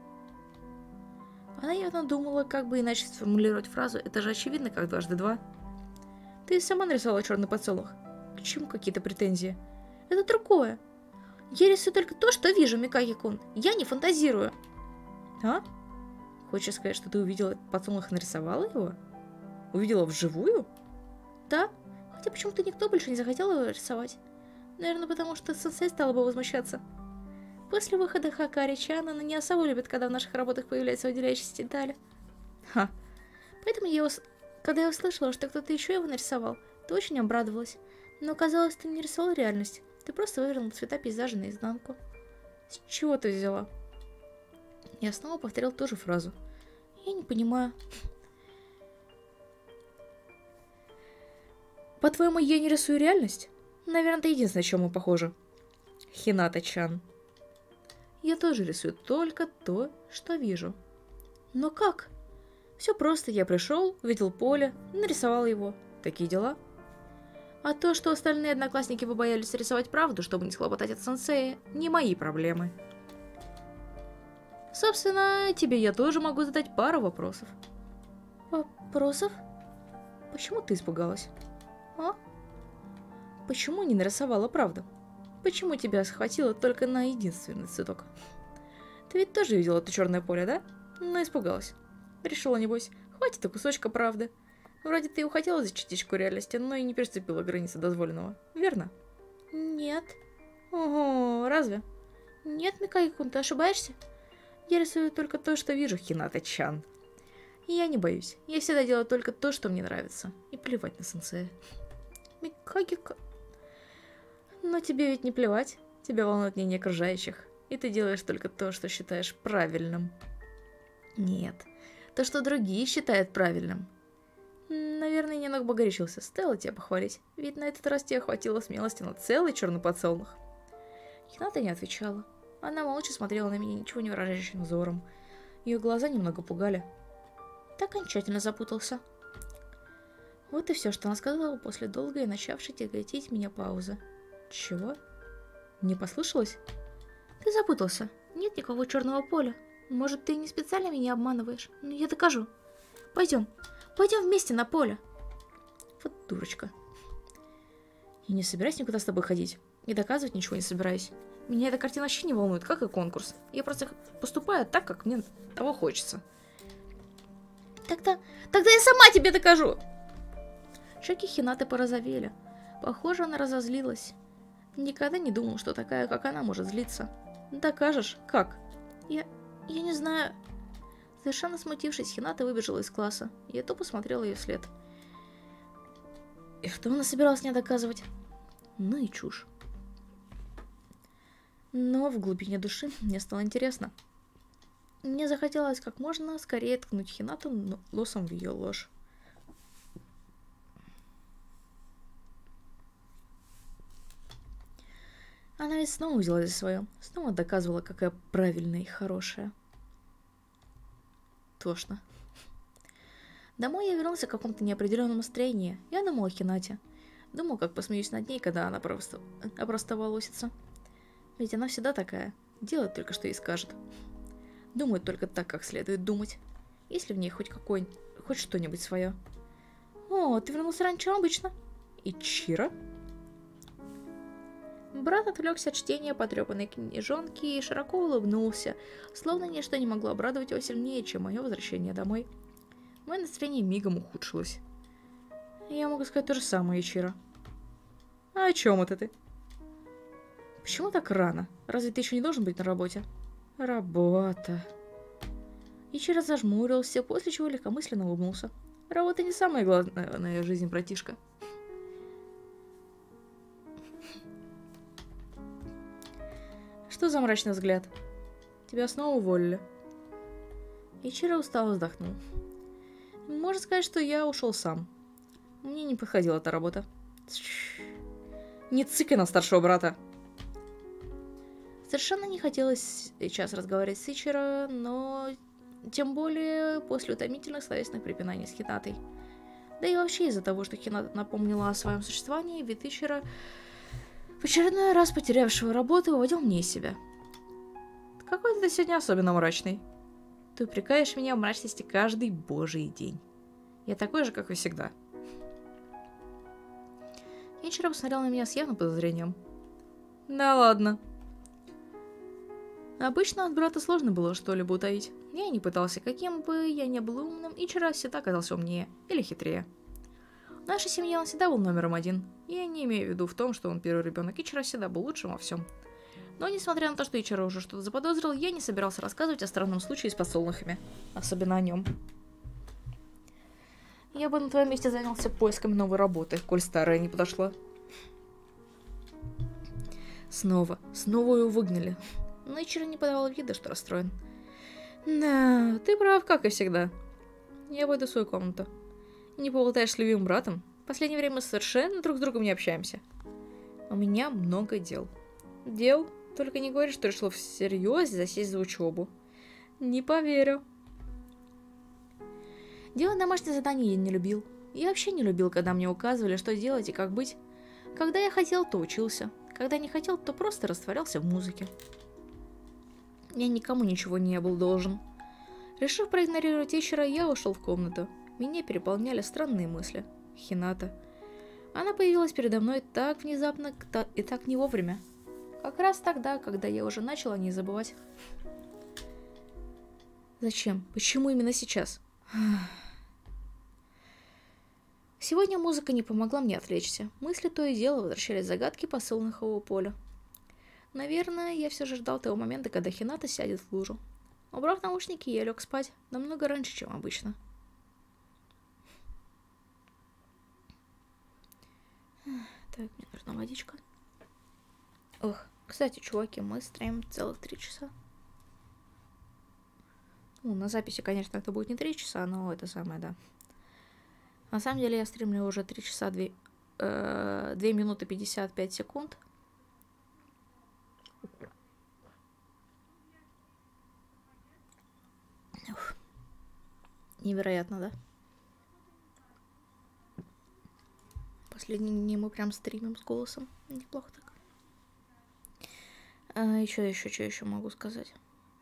Speaker 1: Она явно думала, как бы иначе сформулировать фразу «это же очевидно, как дважды два». Ты сама нарисовала черный подсолнух. К чему какие-то претензии? Это другое. Я рисую только то, что вижу, Микаги-кун. Я не фантазирую. А? Хочешь сказать, что ты увидела этот подсолнух и нарисовала его? Увидела вживую? Да. Хотя почему-то никто больше не захотел его рисовать. Наверное, потому что сенсей стала бы возмущаться. После выхода Хакари-чан она не особо любит, когда в наших работах появляются выделяющиеся детали. Ха. Поэтому я, ус... когда я услышала, что кто-то еще его нарисовал, то очень обрадовалась. Но оказалось, ты не рисовал реальность. Ты просто вывернул цвета пейзажа наизнанку. С чего ты взяла? Я снова повторил ту же фразу. Я не понимаю. По-твоему, я не рисую реальность? Наверное, это единственное, на чем мы похожи. Хината-чан. Я тоже рисую только то, что вижу. Но как? Все просто, я пришел, видел поле, нарисовал его. Такие дела. А то, что остальные одноклассники побоялись рисовать правду, чтобы не схлопотать от сенсея, не мои проблемы. Собственно, тебе я тоже могу задать пару вопросов. Вопросов? Почему ты испугалась? А? Почему не нарисовала правду? Почему тебя схватило только на единственный цветок? Ты ведь тоже видела это черное поле, да? Но испугалась. Решила, небось, хватит и кусочка правды. Вроде ты и ухотела за частичку реальности, но и не переступила границы дозволенного, верно? Нет. Ого, разве? Нет, Микаи-кун, ты ошибаешься? Я рисую только то, что вижу, Хината-чан. И я не боюсь. Я всегда делаю только то, что мне нравится. И плевать на сенсея. Микаги-ка... Но тебе ведь не плевать. Тебя волнует мнение окружающих. И ты делаешь только то, что считаешь правильным. Нет. То, что другие считают правильным. Наверное, немного погорячился. Стоило тебя похвалить. Ведь на этот раз тебе хватило смелости на целый черный подсолнух. Хината не отвечала. Она молча смотрела на меня ничего не выражающим взором. Ее глаза немного пугали. Ты окончательно запутался. Вот и все, что она сказала после долгой начавшей тяготить меня паузы. Чего? Не послышалось? Ты запутался. Нет никакого черного поля. Может, ты не специально меня обманываешь, но я докажу. Пойдем. Пойдем вместе на поле. Вот дурочка. Я не собираюсь никуда с тобой ходить. И доказывать ничего не собираюсь. Меня эта картина вообще не волнует, как и конкурс. Я просто поступаю так, как мне того хочется. Тогда... Тогда я сама тебе докажу! Щеки Хинаты порозовели. Похоже, она разозлилась. Никогда не думал, что такая, как она, может злиться. Докажешь? Как? Я... я не знаю... Совершенно смутившись, Хината выбежала из класса. Я тупо смотрела ее вслед. И что она собиралась мне доказывать? Ну и чушь. Но в глубине души мне стало интересно. Мне захотелось как можно скорее ткнуть Хинату носом в ее ложь. Она ведь снова взялась за свое. Снова доказывала, какая правильная и хорошая. Тошно. Домой я вернулся в каком-то неопределенном настроении. Я думал о Хинате. Думал, как посмеюсь над ней, когда она просто, просто волосится. Ведь она всегда такая. Делает только, что ей скажет. Думает только так, как следует думать. Если в ней хоть какой, хоть что-нибудь свое. О, ты вернулся раньше, чем обычно. Ичиро? Брат отвлекся от чтения потрепанной книжонки и широко улыбнулся, словно ничто не могло обрадовать его сильнее, чем мое возвращение домой. Мое настроение мигом ухудшилось. Я могу сказать то же самое, Ичиро. А о чем это ты? Почему так рано? Разве ты еще не должен быть на работе? Работа. Ичиро зажмурился, после чего легкомысленно улыбнулся. Работа не самая главная в жизни, братишка. Что за мрачный взгляд? Тебя снова уволили. Ичиро устало вздохнул. Можно сказать, что я ушел сам. Мне не подходила эта работа. Не цыкай на старшего брата. Совершенно не хотелось сейчас разговаривать с Ичиро, но тем более после утомительных словесных препинаний с Хинатой. Да и вообще из-за того, что Хината напомнила о своем существовании, вид Ичиро, в очередной раз потерявшего работу, выводил мне из себя. Какой-то ты сегодня особенно мрачный. Ты упрекаешь меня в мрачности каждый божий день. Я такой же, как и всегда. Ичиро посмотрел на меня с явным подозрением. Да ладно. Обычно от брата сложно было что-либо утаить. Я не пытался, каким бы я ни был умным, Ичиро всегда казался умнее или хитрее. В нашей семье он всегда был номером один. Я не имею в виду в том, что он первый ребенок. Ичиро всегда был лучшим во всем. Но несмотря на то, что Ичиро уже что-то заподозрил, я не собирался рассказывать о странном случае с подсолнухами. Особенно о нем. Я бы на твоем месте занялся поиском новой работы, коль старая не подошла. Снова, снова его выгнали. Но Ичиро не подавал вида, что расстроен. Да, ты прав, как и всегда. Я пойду в свою комнату. Не поболтаешь с любимым братом? В последнее время мы совершенно друг с другом не общаемся. У меня много дел. Дел? Только не говори, что решила всерьез засесть за учебу. Не поверю. Делать домашние задания я не любил. Я вообще не любил, когда мне указывали, что делать и как быть. Когда я хотел, то учился. Когда не хотел, то просто растворялся в музыке. Я никому ничего не был должен. Решив проигнорировать вечера, я ушел в комнату. Меня переполняли странные мысли. Хината. Она появилась передо мной так внезапно и так не вовремя. Как раз тогда, когда я уже начал о ней забывать. Зачем? Почему именно сейчас? Сегодня музыка не помогла мне отвлечься. Мысли то и дело возвращались загадки по солнечному полю. Наверное, я все же ждал того момента, когда Хината сядет в лужу. Убрав наушники, я лег спать намного раньше, чем обычно. Так, мне нужна водичка. Ох, кстати, чуваки, мы стримим целых три часа. Ну, на записи, конечно, это будет не три часа, но это самое, да. На самом деле я стримлю уже три часа две минуты пятьдесят пять секунд. Ух. Невероятно, да? Последние дни мы прям стримим с голосом. Неплохо так. А, еще, еще, что еще могу сказать?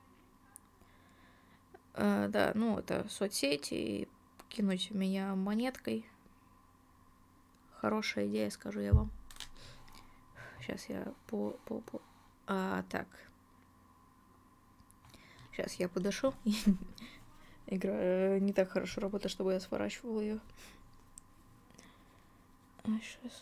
Speaker 1: А, да, ну, это соцсети, и кинуть меня монеткой. Хорошая идея, скажу я вам. Сейчас я по... по, по... А, так. Сейчас я подышу. Игра не так хорошо работает, чтобы я сворачивал ее. А, сейчас.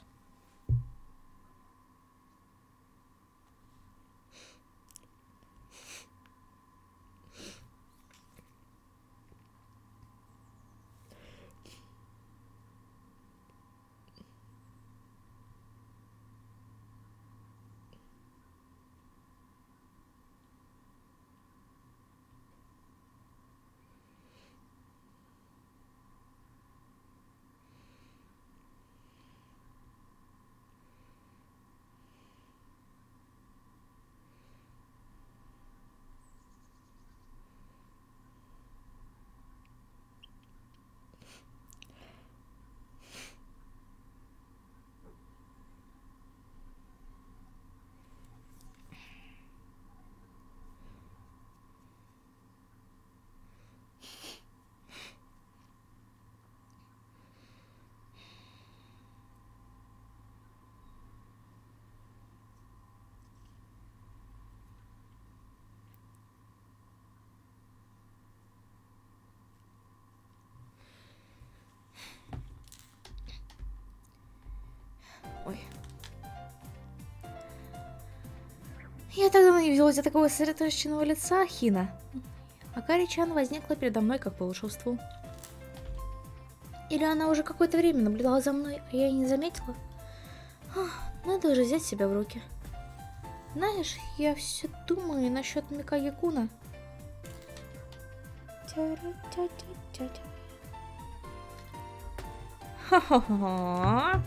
Speaker 1: Ой. Я так давно не видела у тебя такого сосредоточенного лица, Хина. Акари-чан возникла передо мной как по волшебству. Или она уже какое-то время наблюдала за мной, а я и не заметила? Ах, надо уже взять себя в руки. Знаешь, я все думаю насчет Микаги-куна. Ха-ха-ха.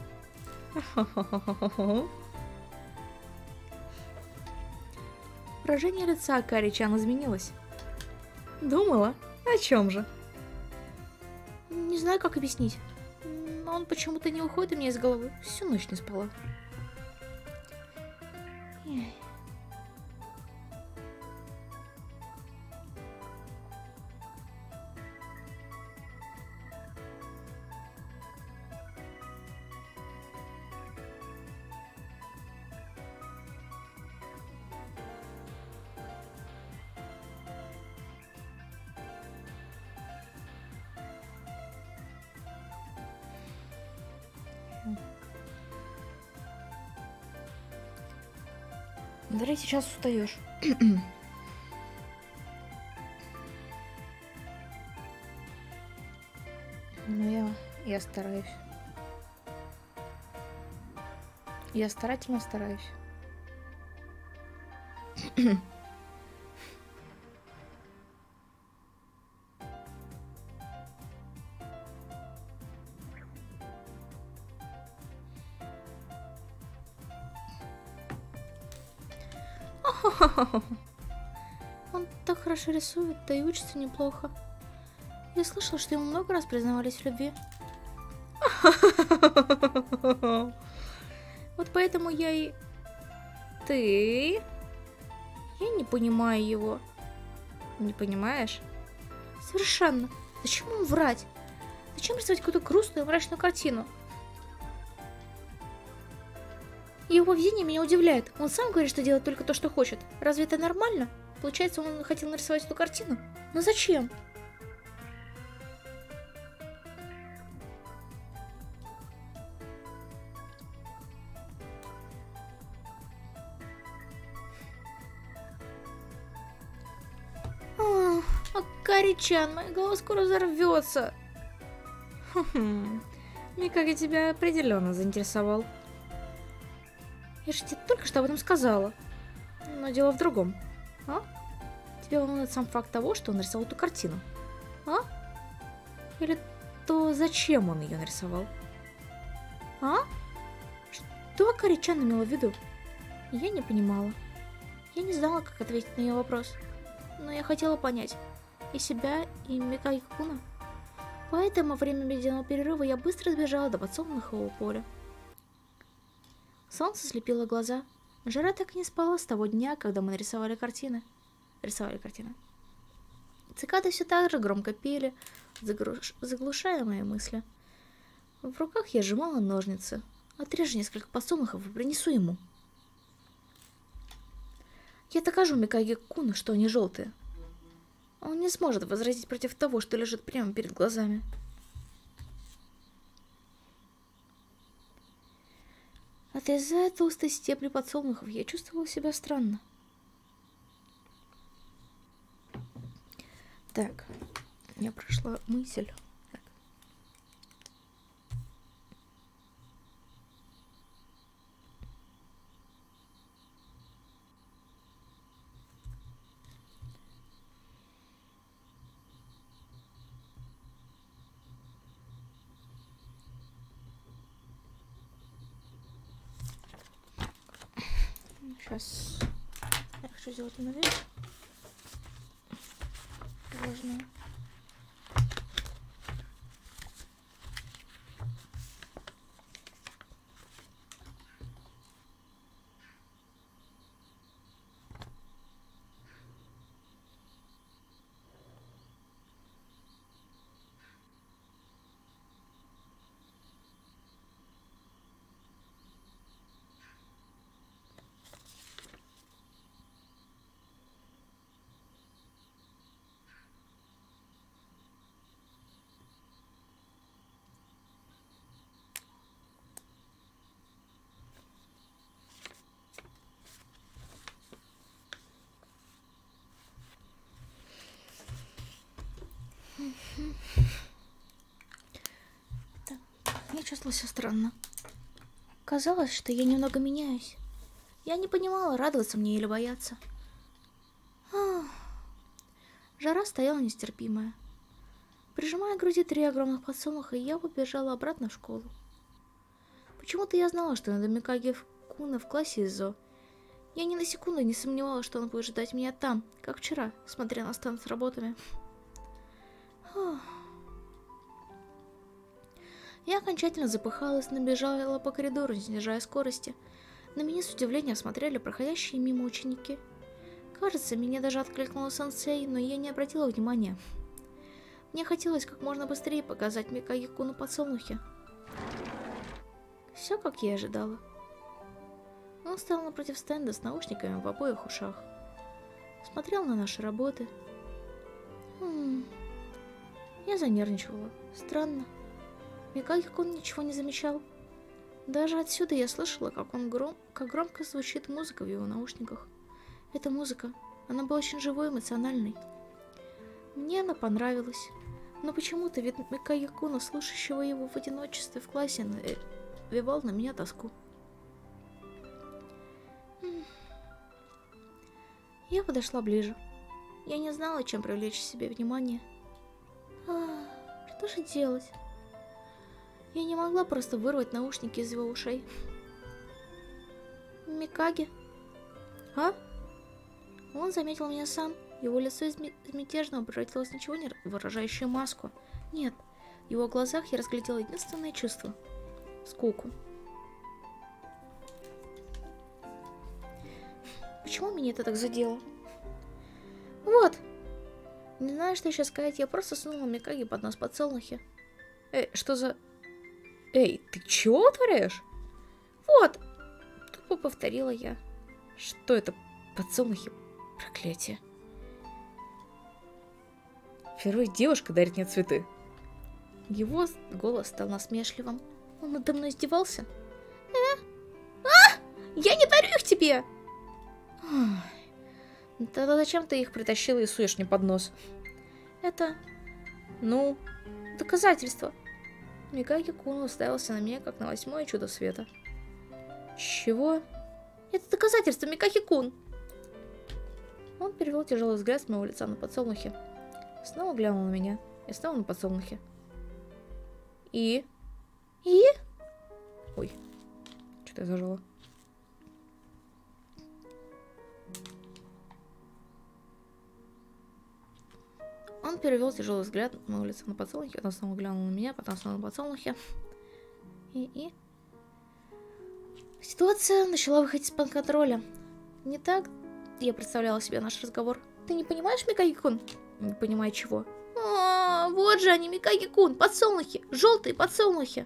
Speaker 1: Выражение лица Акари-чан изменилось. Думала? О чем же? Не знаю, как объяснить. Но он почему-то не уходит у меня из головы. Всю ночь не спала. Эх. Дарья, сейчас устаешь. Ну, я, я стараюсь. Я старательно стараюсь. Он так хорошо рисует, да и учится неплохо. Я слышала, что ему много раз признавались в любви. Вот поэтому я и... Ты? Я не понимаю его. Не понимаешь? Совершенно. Зачем ему врать? Зачем рисовать какую-то грустную, мрачную картину? Его поведение меня удивляет. Он сам говорит, что делает только то, что хочет. Разве это нормально? Получается, он хотел нарисовать эту картину? Но зачем? Акари-чан, моя голова скоро взорвется. Микаги тебя определенно заинтересовал. Я же тебе только что об этом сказала. Но дело в другом. А? Тебя волнует сам факт того, что он нарисовал эту картину? А? Или то, зачем он ее нарисовал? А? Что Акари-чан имела в виду? Я не понимала. Я не знала, как ответить на ее вопрос. Но я хотела понять и себя, и Микаги-куна. Поэтому во время обеденного перерыва я быстро сбежала до подсолнухового поля. Солнце слепило глаза. Жара так и не спала с того дня, когда мы нарисовали картины. Рисовали картины. Цикады все так же громко пели, загруш... заглушая мои мысли. В руках я сжимала ножницы. Отрежу несколько подсолнухов и принесу ему. Я докажу Микаги-куну, что они желтые. Он не сможет возразить против того, что лежит прямо перед глазами. Отрезая толстые стебли подсолнухов, я чувствовала себя странно. Так, у меня прошла мысль. Так. Сейчас я хочу сделать одну вещь важную. Да, я чувствовала себя странно. Казалось, что я немного меняюсь. Я не понимала, радоваться мне или бояться. Ах. Жара стояла нестерпимая. Прижимая к груди три огромных подсолнуха, я побежала обратно в школу. Почему-то я знала, что надо Микаги-куна в классе Изо. Я ни на секунду не сомневалась, что он будет ждать меня там, как вчера, смотря на стенд с работами. Ах. Я окончательно запыхалась, набежала по коридору, не снижая скорости. На меня с удивлением смотрели проходящие мимо ученики. Кажется, меня даже откликнула сенсей, но я не обратила внимания. Мне хотелось как можно быстрее показать Микаги-куну подсолнухи. Все, как я ожидала. Он стоял напротив стенда с наушниками в обоих ушах. Смотрел на наши работы. Хм. Я занервничала. Странно. Микаги-кун ничего не замечал. Даже отсюда я слышала, как он гром... как громко звучит музыка в его наушниках. Эта музыка, она была очень живой и эмоциональной. Мне она понравилась. Но почему-то вид Микаги-куна, слушающего его в одиночестве в классе, навевал на меня тоску. Я подошла ближе. Я не знала, чем привлечь себе внимание. А, что же делать? Я не могла просто вырвать наушники из его ушей. Микаги? А? Он заметил меня сам. Его лицо из мятежного превратилось в ничего не выражающую маску. Нет, в его глазах я разглядела единственное чувство — скуку. Почему меня это так задело? Вот! Не знаю, что еще сказать, я просто сунула Микаги под нос подсолнухи. Эй, что за... Эй, ты чего утворяешь? Вот! Тупо повторила я. Что это? Подсолнухи? Проклятие. Впервые девушка дарит мне цветы. Его голос стал насмешливым. Он надо мной издевался? Э? А! Я не дарю их тебе! Тогда зачем ты их притащила и суешь мне под нос? Это... Ну... доказательство. Микаги-кун уставился на меня, как на восьмое чудо света. Чего? Это доказательство, Микаги-кун! Он перевел тяжелый взгляд с моего лица на подсолнухи. Снова глянул на меня. И снова на подсолнухи. И? И? Ой. Что-то я зажала. Он перевел тяжелый взгляд на моего лица на подсолнухи, потом снова глянул на меня, потом снова на подсолнухи. И, и... Ситуация начала выходить из-под контроля. Не так я представляла себе наш разговор. Ты не понимаешь, Микаги-кун? Не понимаю чего. А, вот же они, Микаги-кун, подсолнухи, желтые подсолнухи.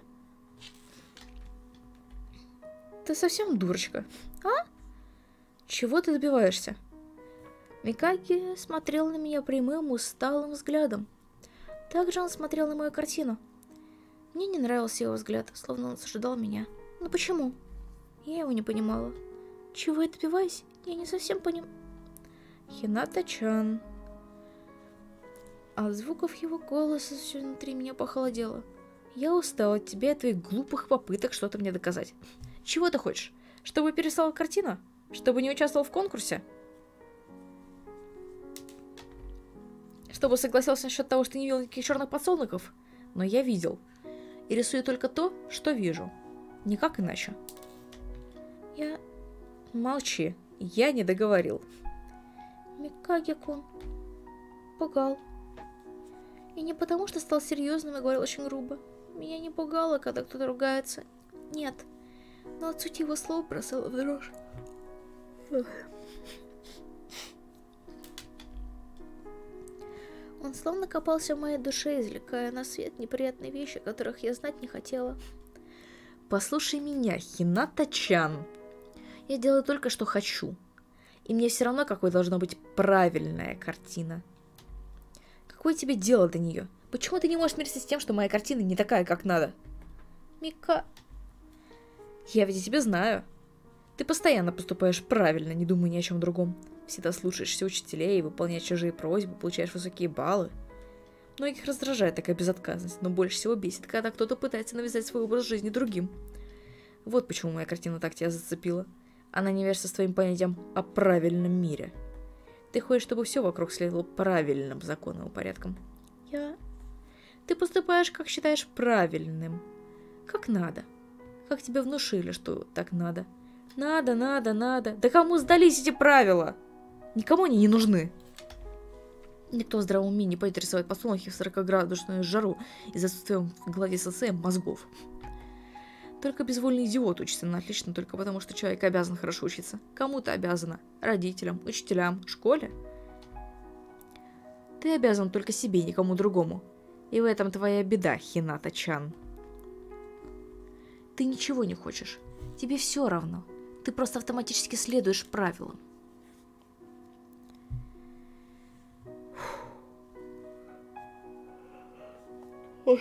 Speaker 1: Ты совсем дурочка, а? Чего ты добиваешься? Микаги смотрел на меня прямым, усталым взглядом. Также он смотрел на мою картину. Мне не нравился его взгляд, словно он ожидал меня. Но почему? Я его не понимала. Чего я добиваюсь? Я не совсем поним... Хината-чан. От звуков его голоса все внутри меня похолодело. Я устала от тебя и твоих глупых попыток что-то мне доказать. Чего ты хочешь? Чтобы переслала картину? Чтобы не участвовал в конкурсе? Чтобы согласился насчет того, что не видел никаких черных подсолнухов? Но я видел. И рисую только то, что вижу. Никак иначе. Я... Молчи. Я не договорил. Микаги-кун пугал. И не потому, что стал серьезным и говорил очень грубо. Меня не пугало, когда кто-то ругается. Нет. Но от сути его слов бросало в дрожь. Он словно копался в моей душе, извлекая на свет неприятные вещи, которых я знать не хотела. Послушай меня, Хината-чан. Я делаю только, что хочу. И мне все равно, какой должна быть правильная картина. Какое тебе дело до нее? Почему ты не можешь смириться с тем, что моя картина не такая, как надо? Мика... Я ведь тебя знаю. Ты постоянно поступаешь правильно, не думай ни о чем другом. Всегда слушаешься учителей, выполняешь чужие просьбы, получаешь высокие баллы. Многих раздражает такая безотказность, но больше всего бесит, когда кто-то пытается навязать свой образ жизни другим. Вот почему моя картина так тебя зацепила. Она не вяжется с твоим понятием о правильном мире. Ты хочешь, чтобы все вокруг следовало правильным законам и порядкам. Я... Ты поступаешь, как считаешь правильным. Как надо. Как тебе внушили, что так надо. Надо, надо, надо. Да кому сдались эти правила? Никому они не нужны. Никто в здравом уме не пойдет рисовать подсолнухи в сорокаградусную жару из-за отсутствия в голове ССМ мозгов. Только безвольный идиот учится на отлично только потому, что человек обязан хорошо учиться. Кому-то обязана. Родителям, учителям, школе. Ты обязан только себе, никому другому. И в этом твоя беда, Хината-чан. Ты ничего не хочешь. Тебе все равно. Ты просто автоматически следуешь правилам. Ой.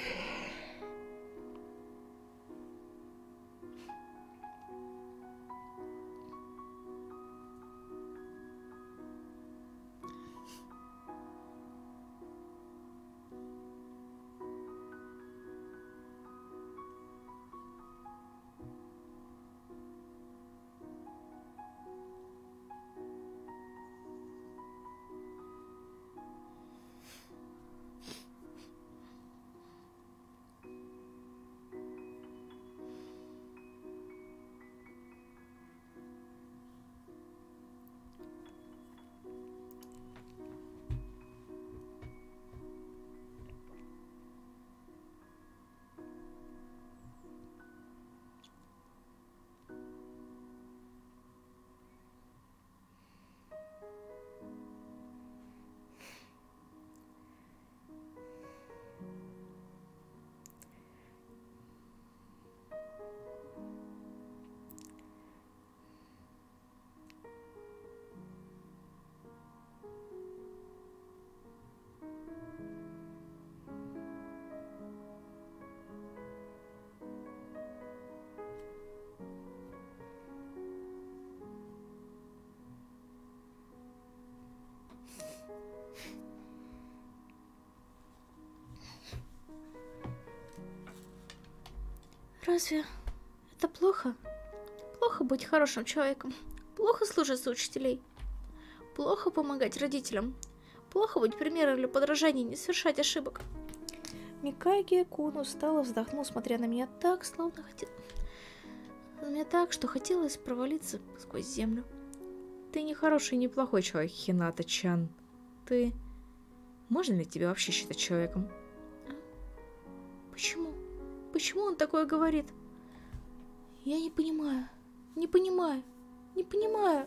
Speaker 1: Разве это плохо? Плохо быть хорошим человеком. Плохо слушаться учителей. Плохо помогать родителям. Плохо быть примером для подражания, не совершать ошибок. Микаги-кун устало вздохнул, смотря на меня так, словно хотел... На меня так, что хотелось провалиться сквозь землю. Ты не хороший и не плохой человек, Хината-чан. Ты... Можно ли тебя вообще считать человеком? А? Почему? Почему он такое говорит? Я не понимаю. Не понимаю. Не понимаю.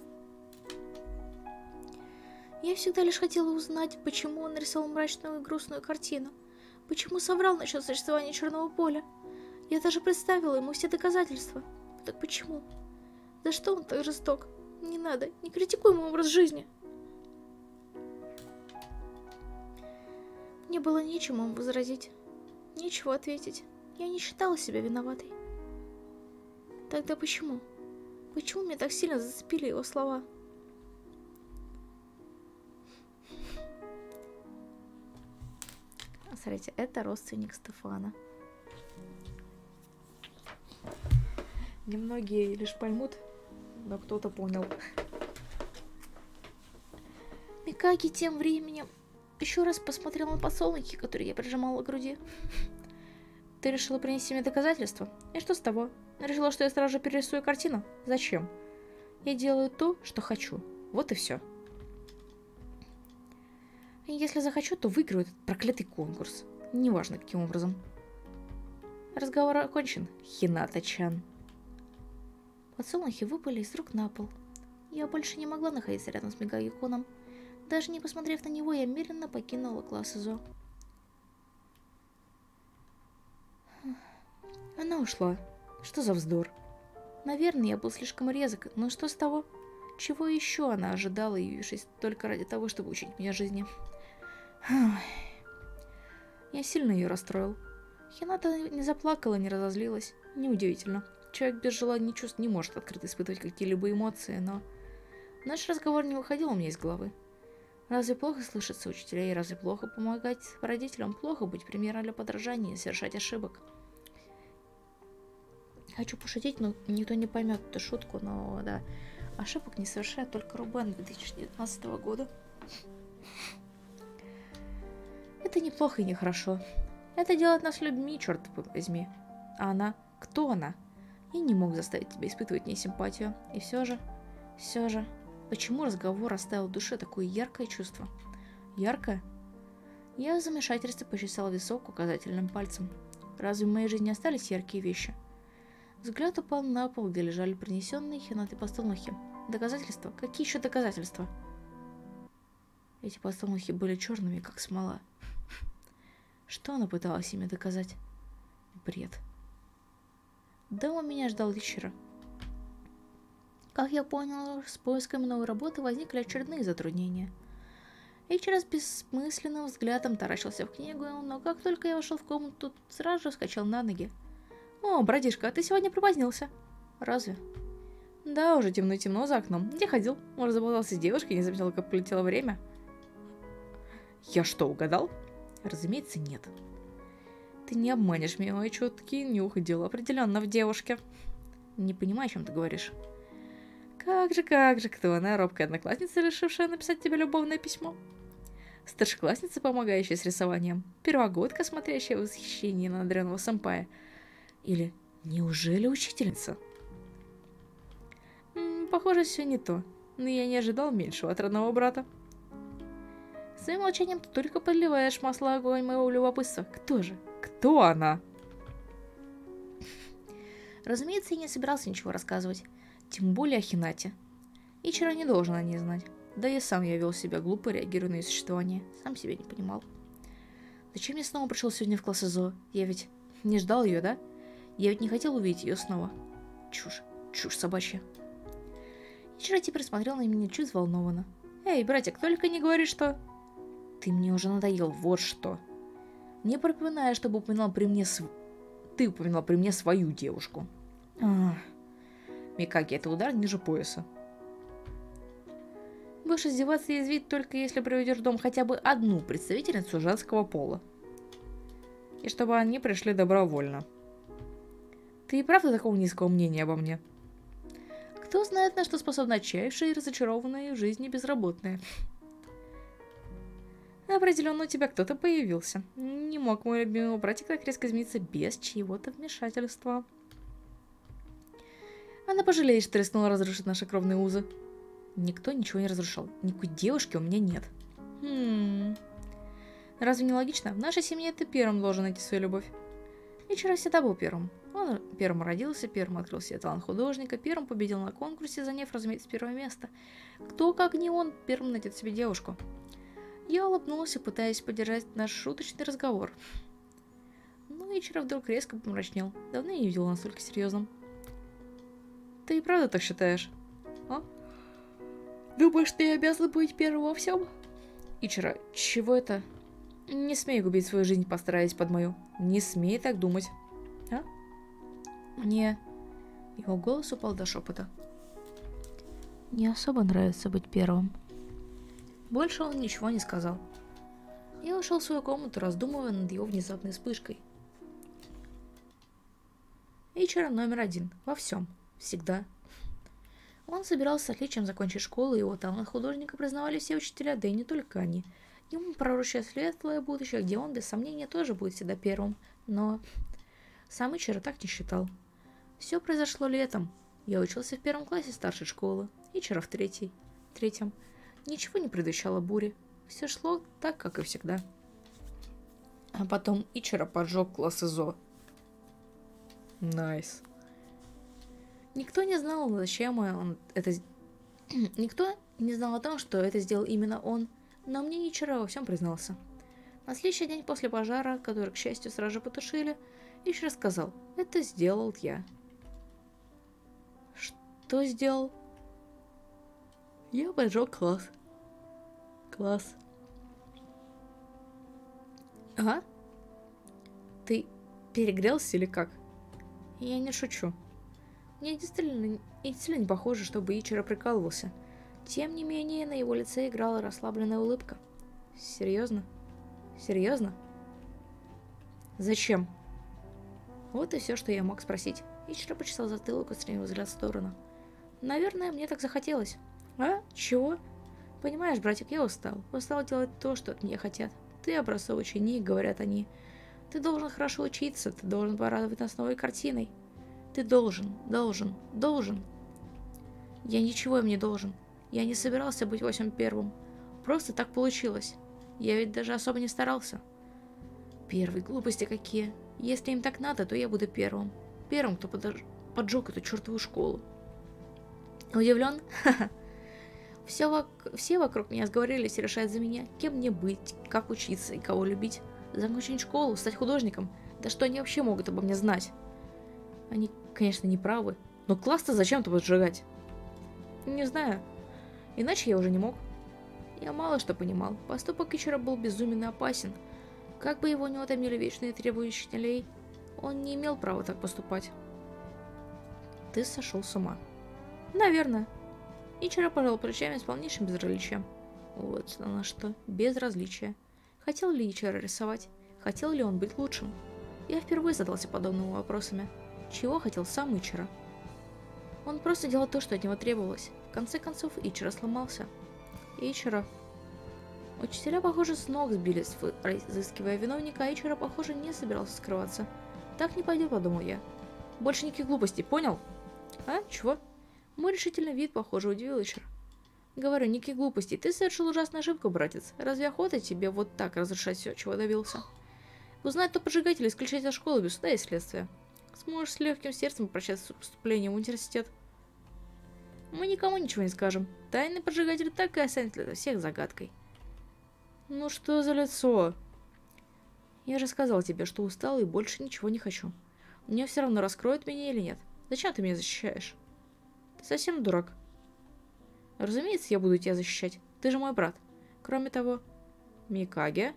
Speaker 1: Я всегда лишь хотела узнать, почему он нарисовал мрачную и грустную картину. Почему соврал насчет существования черного поля. Я даже представила ему все доказательства. Так почему? За что он так жесток? Не надо, не критикуй мой образ жизни. Мне было нечему ему возразить. Нечего ответить. Я не считала себя виноватой. Тогда почему? Почему меня так сильно зацепили его слова? Смотрите, это родственник Стефана. Немногие лишь поймут, но кто-то понял. Микаги тем временем еще раз посмотрел на подсолнухи, которые я прижимала к груди. Ты решила принести мне доказательства? И что с того? Решила, что я сразу же перерисую картину? Зачем? Я делаю то, что хочу. Вот и все. И если захочу, то выиграю этот проклятый конкурс. Неважно, каким образом. Разговор окончен, Хината-чан. Подсолнухи выпали из рук на пол. Я больше не могла находиться рядом с Микаги-куном. Даже не посмотрев на него, я медленно покинула класс ИЗО. Она ушла. Что за вздор? Наверное, я был слишком резок, но что с того? Чего еще она ожидала, явившись только ради того, чтобы учить меня жизни? Я сильно ее расстроил. Хината не заплакала, не разозлилась. Неудивительно. Человек без желания чувств не может открыто испытывать какие-либо эмоции, но... Наш разговор не выходил у меня из головы. Разве плохо слышаться учителей? Разве плохо помогать родителям? Плохо быть примером для подражания и совершать ошибок? Хочу пошутить, но никто не поймет эту шутку, но да. Ошибок не совершает только Рубен две тысячи девятнадцатого года. Это неплохо и нехорошо. Это делает нас людьми, черт возьми. А она? Кто она? Я не мог заставить тебя испытывать к ней симпатию. И все же, все же, почему разговор оставил в душе такое яркое чувство? Яркое? Я в замешательстве почесал висок указательным пальцем. Разве в моей жизни остались яркие вещи? Взгляд упал на пол, где лежали принесенные Хинатой подсолнухи. Доказательства? Какие еще доказательства? Эти подсолнухи были черными, как смола. Что она пыталась ими доказать? Бред. Дома меня ждал вечера. Как я понял, с поисками новой работы возникли очередные затруднения. Вечер с бессмысленным взглядом таращился в книгу, но как только я вошел в комнату, сразу же вскочил на ноги. «О, братишка, ты сегодня припозднился». «Разве?» «Да, уже темно-темно за окном. Где ходил? Может, заболтался с девушкой и не заметил, как полетело время?» «Я что, угадал?» «Разумеется, нет». «Ты не обманешь меня, мой чуткий нюх, дело определенно в девушке». «Не понимаю, о чем ты говоришь». «Как же, как же, кто она, робкая одноклассница, решившая написать тебе любовное письмо?» «Старшеклассница, помогающая с рисованием?» «Первогодка, смотрящая в восхищении на надренного сэмпая?» Или неужели учительница? М-м, похоже, все не то. Но я не ожидал меньшего от родного брата. Своим молчанием ты только подливаешь масло в огонь моего любопытства. Кто же? Кто она? Разумеется, я не собирался ничего рассказывать. Тем более о Хинате. Ичиро не должен о ней знать. Да и сам я вел себя глупо, реагируя на ее существование. Сам себя не понимал. Зачем я снова пришел сегодня в класс ИЗО? Я ведь не ждал ее, да? Я ведь не хотел увидеть ее снова. Чушь, чушь собачья. Ичиро теперь смотрел на меня чуть взволнованно. Эй, братик, только не говори, что... Ты мне уже надоел, вот что. Не припоминаю, чтобы упоминал при мне... Св... Ты упоминал при мне свою девушку. Ах. Микаги, это удар ниже пояса. Будешь издеваться и извить только если приведешь в дом хотя бы одну представительницу женского пола. И чтобы они пришли добровольно. Ты и правда такого низкого мнения обо мне? Кто знает, на что способны отчаявшие и разочарованные в жизни безработные. Определенно у тебя кто-то появился. Не мог мой любимый братик так резко измениться без чьего-то вмешательства. Она пожалеет, что рискнула разрушить наши кровные узы. Никто ничего не разрушал. Никакой девушки у меня нет. Хм... Разве не логично? В нашей семье ты первым должен найти свою любовь. Ичиро всегда был первым. Он первым родился, первым открыл себе талант художника, первым победил на конкурсе, заняв, разумеется, первое место. Кто, как не он, первым найдет себе девушку? Я улыбнулся, пытаясь поддержать наш шуточный разговор. Но Ичиро вдруг резко помрачнел. Давно я не видел настолько серьезным. Ты и правда так считаешь? А? Думаешь, ты обязан быть первым во всем? Ичиро, чего это? Не смей губить свою жизнь, постараясь под мою. Не смей так думать. А? Мне... Его голос упал до шепота. Не особо нравится быть первым. Больше он ничего не сказал. Я ушел в свою комнату, раздумывая над его внезапной вспышкой. Ичиро номер один. Во всем. Всегда. Он собирался с отличием закончить школу, и его талант художника признавали все учителя, да и не только они. Ему пророчат светлое будущее, где он, без сомнения, тоже будет всегда первым. Но сам Ичиро так не считал. Все произошло летом. Я учился в первом классе старшей школы, Ичиро в третьей, третьем. Ничего не предвещало бури. Все шло так, как и всегда. А потом Ичиро поджег класс ИЗО. Найс. Никто не знал, зачем он это... Никто не знал о том, что это сделал именно он. Но мне Ичиро во всем признался. На следующий день после пожара, который, к счастью, сразу же потушили, Ичиро сказал: «Это сделал я». Что сделал? Я поджег класс. Класс. Ага. Ты перегрелся или как? Я не шучу. Мне действительно, действительно не похоже, чтобы Ичиро прикалывался. Тем не менее, на его лице играла расслабленная улыбка. Серьезно? Серьезно? Зачем? Вот и все, что я мог спросить. Ичиро почесал затылок и устремил взгляд в сторону. Наверное, мне так захотелось. А? Чего? Понимаешь, братик, я устал. Устал делать то, что от меня хотят. Ты образцовый ученик, говорят они. Ты должен хорошо учиться, ты должен порадовать нас новой картиной. Ты должен, должен, должен. Я ничего им не должен. Я не собирался быть восемь первым. Просто так получилось. Я ведь даже особо не старался. Первые глупости какие. Если им так надо, то я буду первым. Первым, кто подож... поджег эту чертову школу. Удивлен? Ха-ха. Все, вок... Все вокруг меня сговорились и решают за меня, кем мне быть, как учиться и кого любить. Закончить школу, стать художником. Да что они вообще могут обо мне знать? Они, конечно, не правы. Но класс-то зачем-то поджигать? Не знаю. Иначе я уже не мог. Я мало что понимал. Поступок Ичиро был безумен и опасен. Как бы его не утомили вечные требующие учителей, он не имел права так поступать. Ты сошел с ума. Наверное. Ичиро пожал плечами с полнейшим безразличием. Вот на что. Безразличие. Хотел ли Ичиро рисовать? Хотел ли он быть лучшим? Я впервые задался подобными вопросами. Чего хотел сам Ичиро? Он просто делал то, что от него требовалось. В конце концов, Ичиро сломался. Ичиро. Учителя, похоже, с ног сбились, разыскивая виновника, а Ичиро, похоже, не собирался скрываться. Так не пойдет, подумал я. Больше никаких глупостей, понял? А? Чего? Мой решительный вид, похоже, удивил Ичиро. Говорю, никаких глупостей. Ты совершил ужасную ошибку, братец. Разве охота тебе вот так разрушать все, чего добился? Узнать, кто поджигатель, исключать из школы без суда и следствия. Сможешь с легким сердцем попрощаться с поступлением в университет. Мы никому ничего не скажем. Тайный поджигатель так и останется для всех загадкой. Ну что за лицо? Я же сказал тебе, что устал и больше ничего не хочу. Мне все равно, раскроют меня или нет. Зачем ты меня защищаешь? Ты совсем дурак. Разумеется, я буду тебя защищать. Ты же мой брат. Кроме того... Микаге?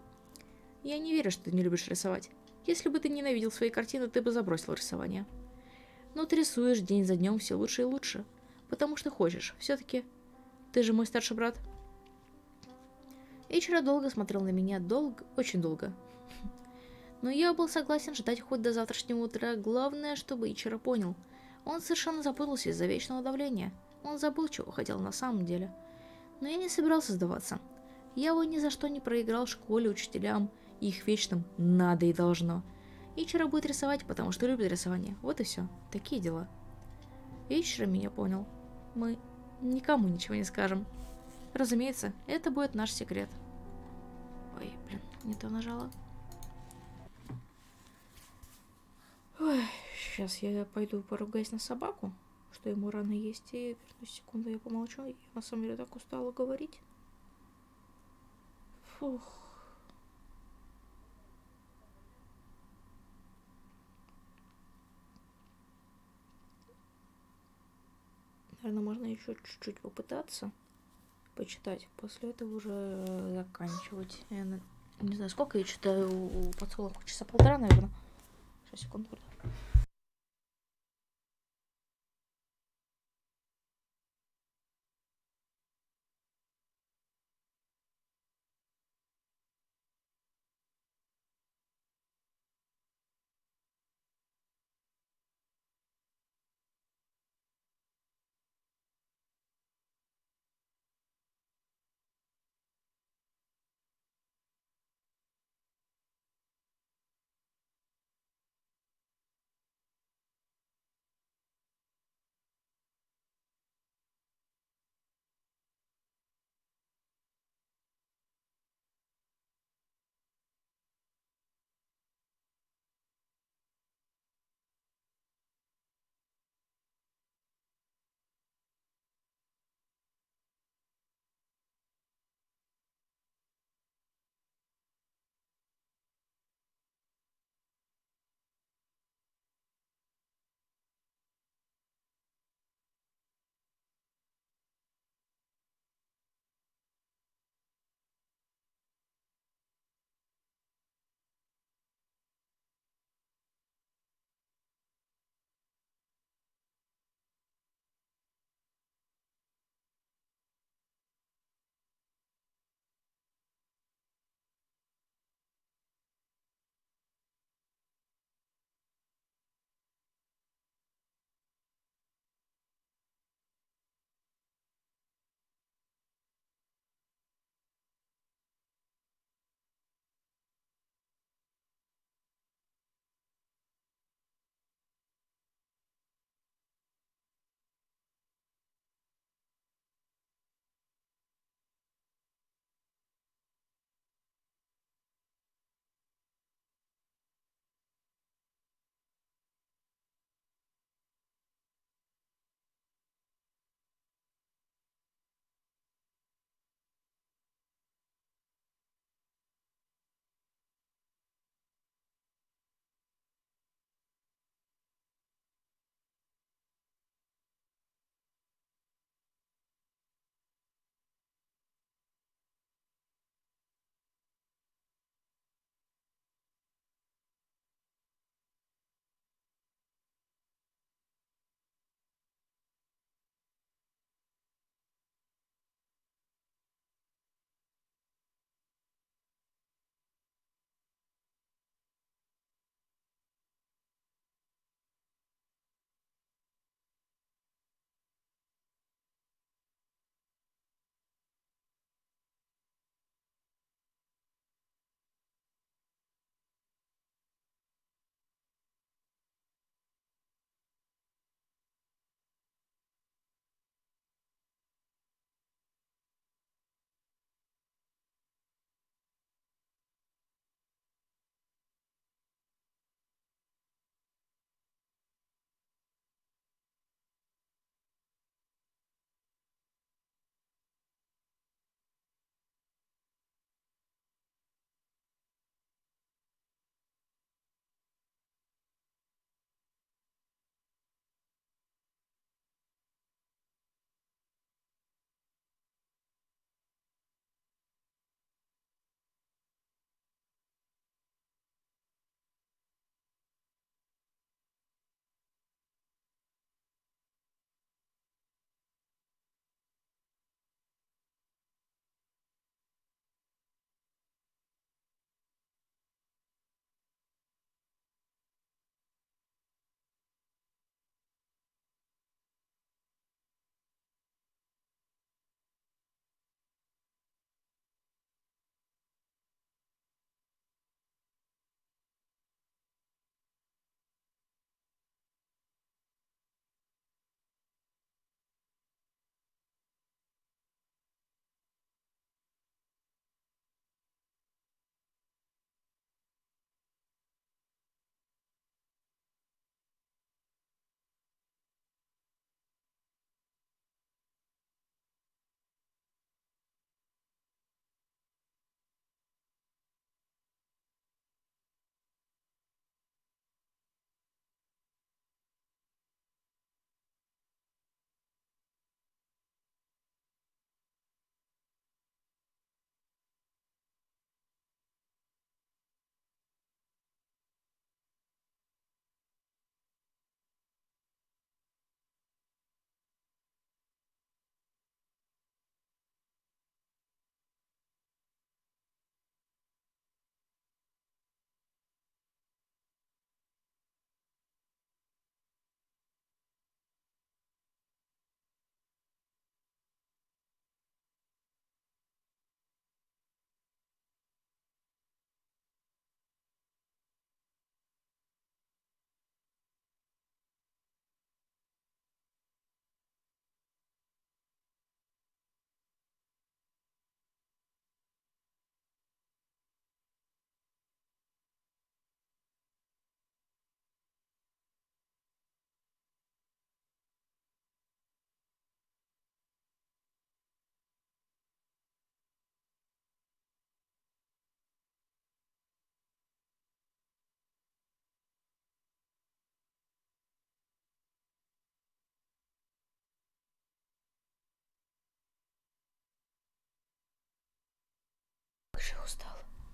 Speaker 1: Я не верю, что ты не любишь рисовать. Если бы ты ненавидел свои картины, ты бы забросил рисование. Но ты рисуешь день за днем все лучше и лучше. Потому что хочешь. Все-таки ты же мой старший брат. Ичиро долго смотрел на меня. Долго, очень долго. Но я был согласен ждать хоть до завтрашнего утра. Главное, чтобы Ичиро понял. Он совершенно запутался из-за вечного давления. Он забыл, чего хотел на самом деле. Но я не собирался сдаваться. Я его ни за что не проиграл школе, учителям и их вечным «надо» и «должно». Ичиро будет рисовать, потому что любит рисование. Вот и все. Такие дела. Ичиро меня понял. Мы никому ничего не скажем. Разумеется, это будет наш секрет. Ой, блин, не то нажала. Ой, сейчас я пойду поругаюсь на собаку, что ему рано есть, и вернусь секунду, я помолчу. Я на самом деле так устала говорить. Фух. Наверное, можно еще чуть-чуть попытаться почитать. После этого уже заканчивать. Я не знаю, сколько я читаю у подсолнуха, часа полтора, наверное. Сейчас, секунду.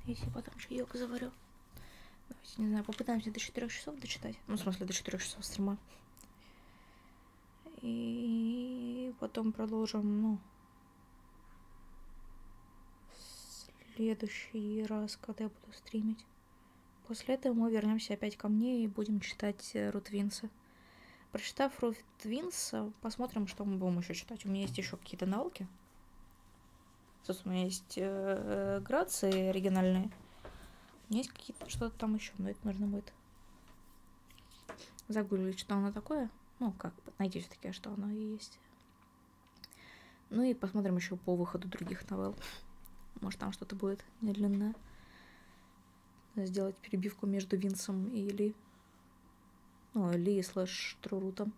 Speaker 1: Если потом чаек заварю. Давайте, не знаю, попытаемся до четырёх часов дочитать. Ну, в смысле, до четырёх часов стрима. И потом продолжим, ну, в следующий раз, когда я буду стримить. После этого мы вернемся опять ко мне и будем читать Рут Винса. Прочитав Рут Винса, посмотрим, что мы будем еще читать. У меня есть еще какие-то навыки. Собственно, у меня есть э, грации оригинальные. У меня есть какие-то что-то там еще, но это нужно будет загуглить, что оно такое. Ну, как бы, найти все-таки, что оно и есть. Ну и посмотрим еще по выходу других новелл. Может, там что-то будет недлинное. Сделать перебивку между Винсом и Ли. Ну, Ли слэш Трурутом.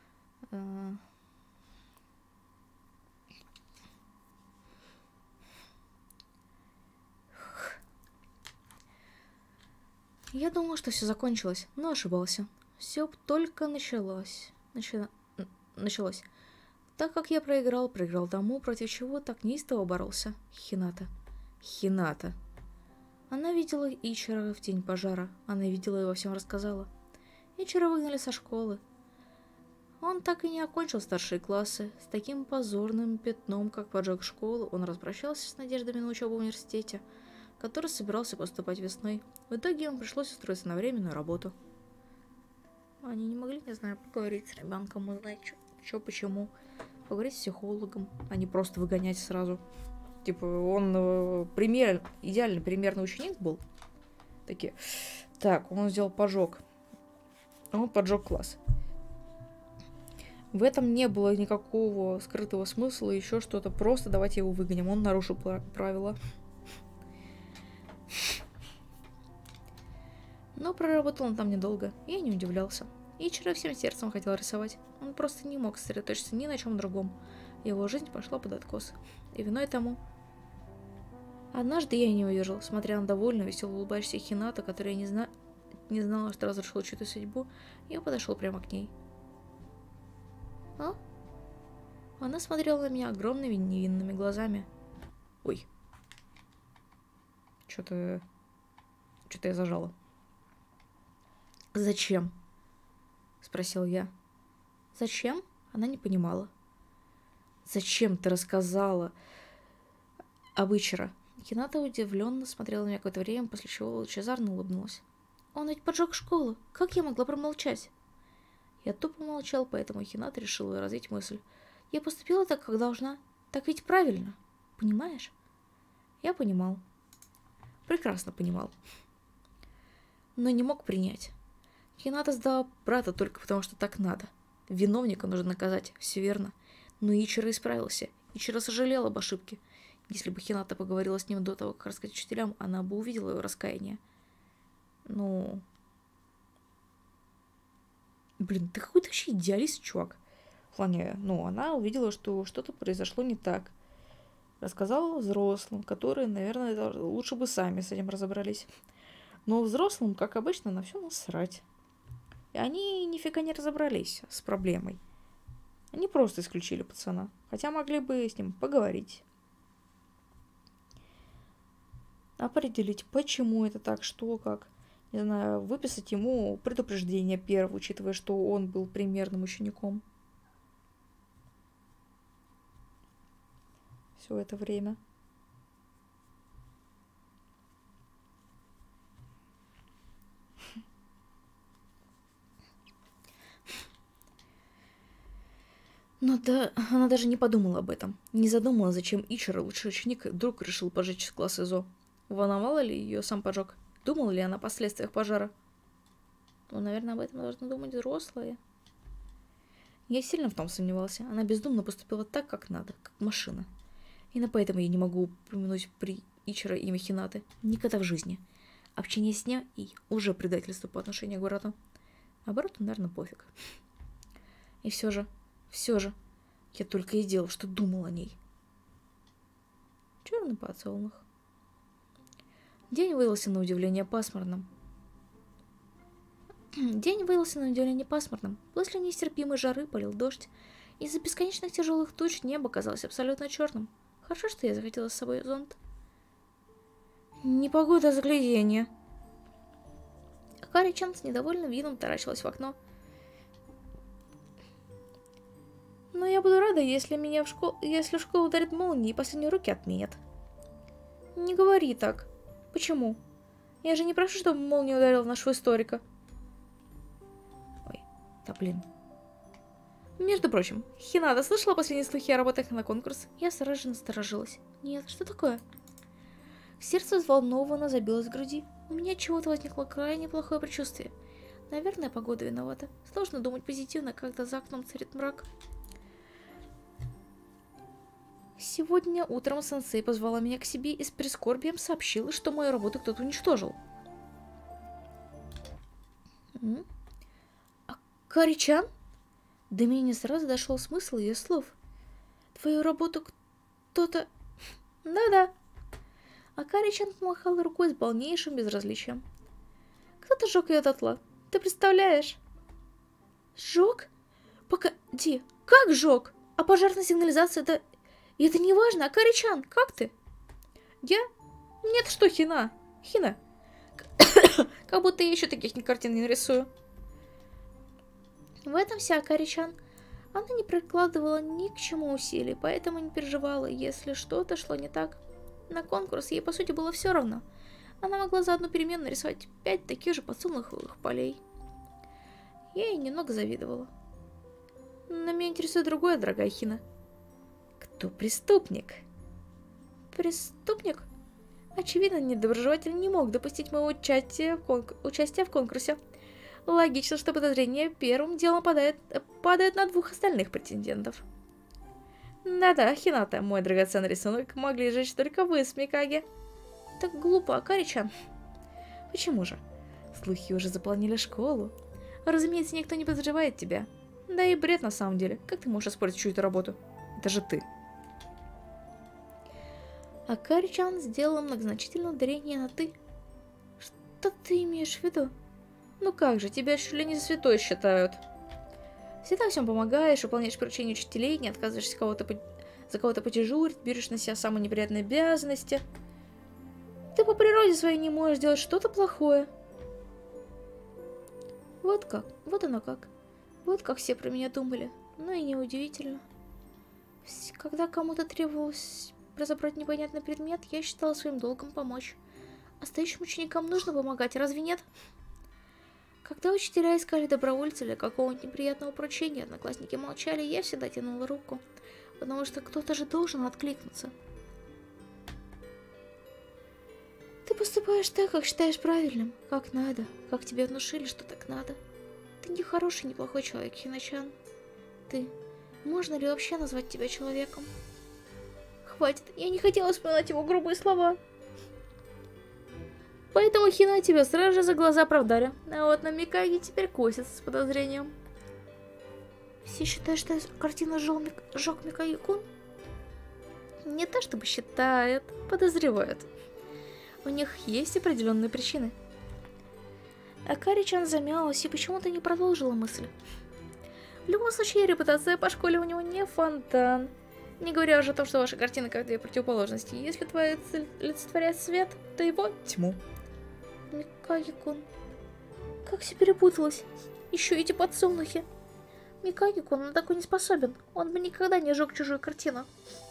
Speaker 1: Я думал, что все закончилось, но ошибался. Все только началось. Начало... Началось. Так как я проиграл, проиграл тому, против чего так неистово боролся. Хината. Хината. Она видела Ичиро в день пожара. Она видела и во всем рассказала. Ичиро выгнали со школы. Он так и не окончил старшие классы. С таким позорным пятном, как поджог школы, он распрощался с надеждами на учебу в университете, который собирался поступать весной. В итоге ему пришлось устроиться на временную работу. Они не могли, не знаю, поговорить с ребенком, узнать, что, почему. Поговорить с психологом, а не просто выгонять сразу. Типа, он э, пример, идеальный примерный ученик был. Такие. Так, он сделал поджог. Он поджег класс. В этом не было никакого скрытого смысла, еще что-то. Просто давайте его выгоним. Он нарушил правила. Но проработал он там недолго, и я не удивлялся. Ичиро всем сердцем хотел рисовать. Он просто не мог сосредоточиться ни на чем другом. Его жизнь пошла под откос. И виной тому... Однажды я не выдержал, смотря на довольную, весело улыбающуюся Хината, которая не, зна... не знала, что разрушила чью-то судьбу, я подошел прямо к ней. А? Она смотрела на меня огромными невинными глазами. Ой. Что-то... Что-то я зажала. «Зачем?» — спросил я. «Зачем?» — она не понимала. «Зачем ты рассказала об Ичиро?» Хината удивленно смотрела на меня какое-то время, после чего лучезарно улыбнулась. «Он ведь поджег школу. Как я могла промолчать?» Я тупо молчал, поэтому Хината решила развить мысль. «Я поступила так, как должна. Так ведь правильно. Понимаешь?» Я понимал. Прекрасно понимал. Но не мог принять. Хината сдала брата только потому, что так надо. Виновника нужно наказать, все верно. Но Ичиро исправился. Ичиро сожалел об ошибке. Если бы Хината поговорила с ним до того, как рассказать учителям, она бы увидела его раскаяние. Ну... Блин, ты какой-то вообще идеалист, чувак. В плане, ну, она увидела, что что-то произошло не так. Рассказала взрослым, которые, наверное, лучше бы сами с этим разобрались. Но взрослым, как обычно, на все насрать. И они нифига не разобрались с проблемой. Они просто исключили пацана. Хотя могли бы с ним поговорить. Определить, почему это так, что, как. Не знаю, выписать ему предупреждение первое, учитывая, что он был примерным учеником. Все это время. Но да, она даже не подумала об этом. Не задумала, зачем Ичиро, лучший ученик, вдруг решил поджечь класс ИЗО. Волновало ли ее сам поджог? Думала ли она о последствиях пожара? Ну, наверное, об этом должны думать взрослые. Я сильно в том сомневался. Она бездумно поступила так, как надо, как машина. Именно поэтому я не могу упомянуть при Ичиро имя Хинаты. Никогда в жизни. Общение с ней и уже предательство по отношению к брату. А брату, наверное, пофиг. И все же, все же, я только и делал, что думал о ней. Черный подсолнух. День выдался на удивление пасмурным. День выдался на удивление пасмурным. После нестерпимой жары полил дождь. Из-за бесконечных тяжелых туч небо казалось абсолютно черным. Хорошо, что я захватила с собой зонт. Непогода, а загляденье. Акари-чан с недовольным видом таращилась в окно. Но я буду рада, если меня в школу, если в школу ударит молния и последние уроки отменят. Не говори так. Почему? Я же не прошу, чтобы молния ударила в нашего историка. Ой, да блин. Между прочим, Хинада слышала последние слухи о работах на конкурс? Я сразу же насторожилась. Нет, что такое? Сердце взволнованно забилось в груди. У меня чего-то возникло крайне плохое предчувствие. Наверное, погода виновата. Сложно думать позитивно, когда за окном царит мрак. Сегодня утром сенсей позвала меня к себе и с прискорбием сообщила, что мою работу кто-то уничтожил. Акари-чан? До меня не сразу дошел смысл ее слов. Твою работу кто-то... Да-да. Акари-чан помахала рукой с полнейшим безразличием. Кто-то сжег ее дотла. Ты представляешь? Сжег? Погоди, как сжег? А пожарная сигнализация это... И это не важно. Акари-чан, как ты? Я? Нет, что, Хина? Хина. Как будто я еще таких картин не нарисую. В этом вся Акари-чан. Она не прикладывала ни к чему усилий, поэтому не переживала, если что-то шло не так. На конкурс ей, по сути, было все равно. Она могла за одну перемену нарисовать пять таких же подсолнуховых полей. Я ей немного завидовала. Но меня интересует другое, дорогая Хина. Кто преступник? Преступник? Очевидно, недоброжелатель не мог допустить моего участия в, конк... участия в конкурсе. Логично, что подозрение первым делом падает, падает на двух остальных претендентов. Да-да, Хината, мой драгоценный рисунок могли сжечь только вы с Микаги. Так глупо, Акари-чан. Почему же? Слухи уже заполнили школу. Разумеется, никто не подозревает тебя. Да и бред на самом деле. Как ты можешь оспорить чью-то работу? Это же ты. Акари-чан сделала многозначительное ударение на «ты». Что ты имеешь в виду? Ну как же, тебя чуть ли не за святой считают. Всегда всем помогаешь, выполняешь поручения учителей, не отказываешься кого-то по... за кого-то подежурить, берешь на себя самые неприятные обязанности. Ты по природе своей не можешь делать что-то плохое. Вот как, вот оно как. Вот как все про меня думали. Ну и неудивительно. Когда кому-то требовалось разобрать непонятный предмет, я считала своим долгом помочь. Остающим ученикам нужно помогать, разве нет? Когда учителя искали добровольца для какого-нибудь неприятного поручения, одноклассники молчали, я всегда тянула руку, потому что кто-то же должен откликнуться. Ты поступаешь так, как считаешь правильным, как надо, как тебе внушили, что так надо. Ты не хороший, не плохой человек, Хина-чан. Ты... Можно ли вообще назвать тебя человеком? Хватит, я не хотела вспоминать его грубые слова. Поэтому Хина тебя сразу же за глаза оправдали. А вот на Микаги теперь косится с подозрением. Все считают, что картина сжег Микаги-кун? Не то чтобы считают, подозревают. У них есть определенные причины. Акари-чан замялась и почему-то не продолжила мысль. В любом случае, репутация по школе у него не фонтан. Не говоря уже о том, что ваша картина как две противоположности. Если твоя цель олицетворяет свет, то его тьму. Микаги-кун. Как все перепуталось. Еще эти подсолнухи. Микаги-кун, он такой не способен. Он бы никогда не сжег чужую картину.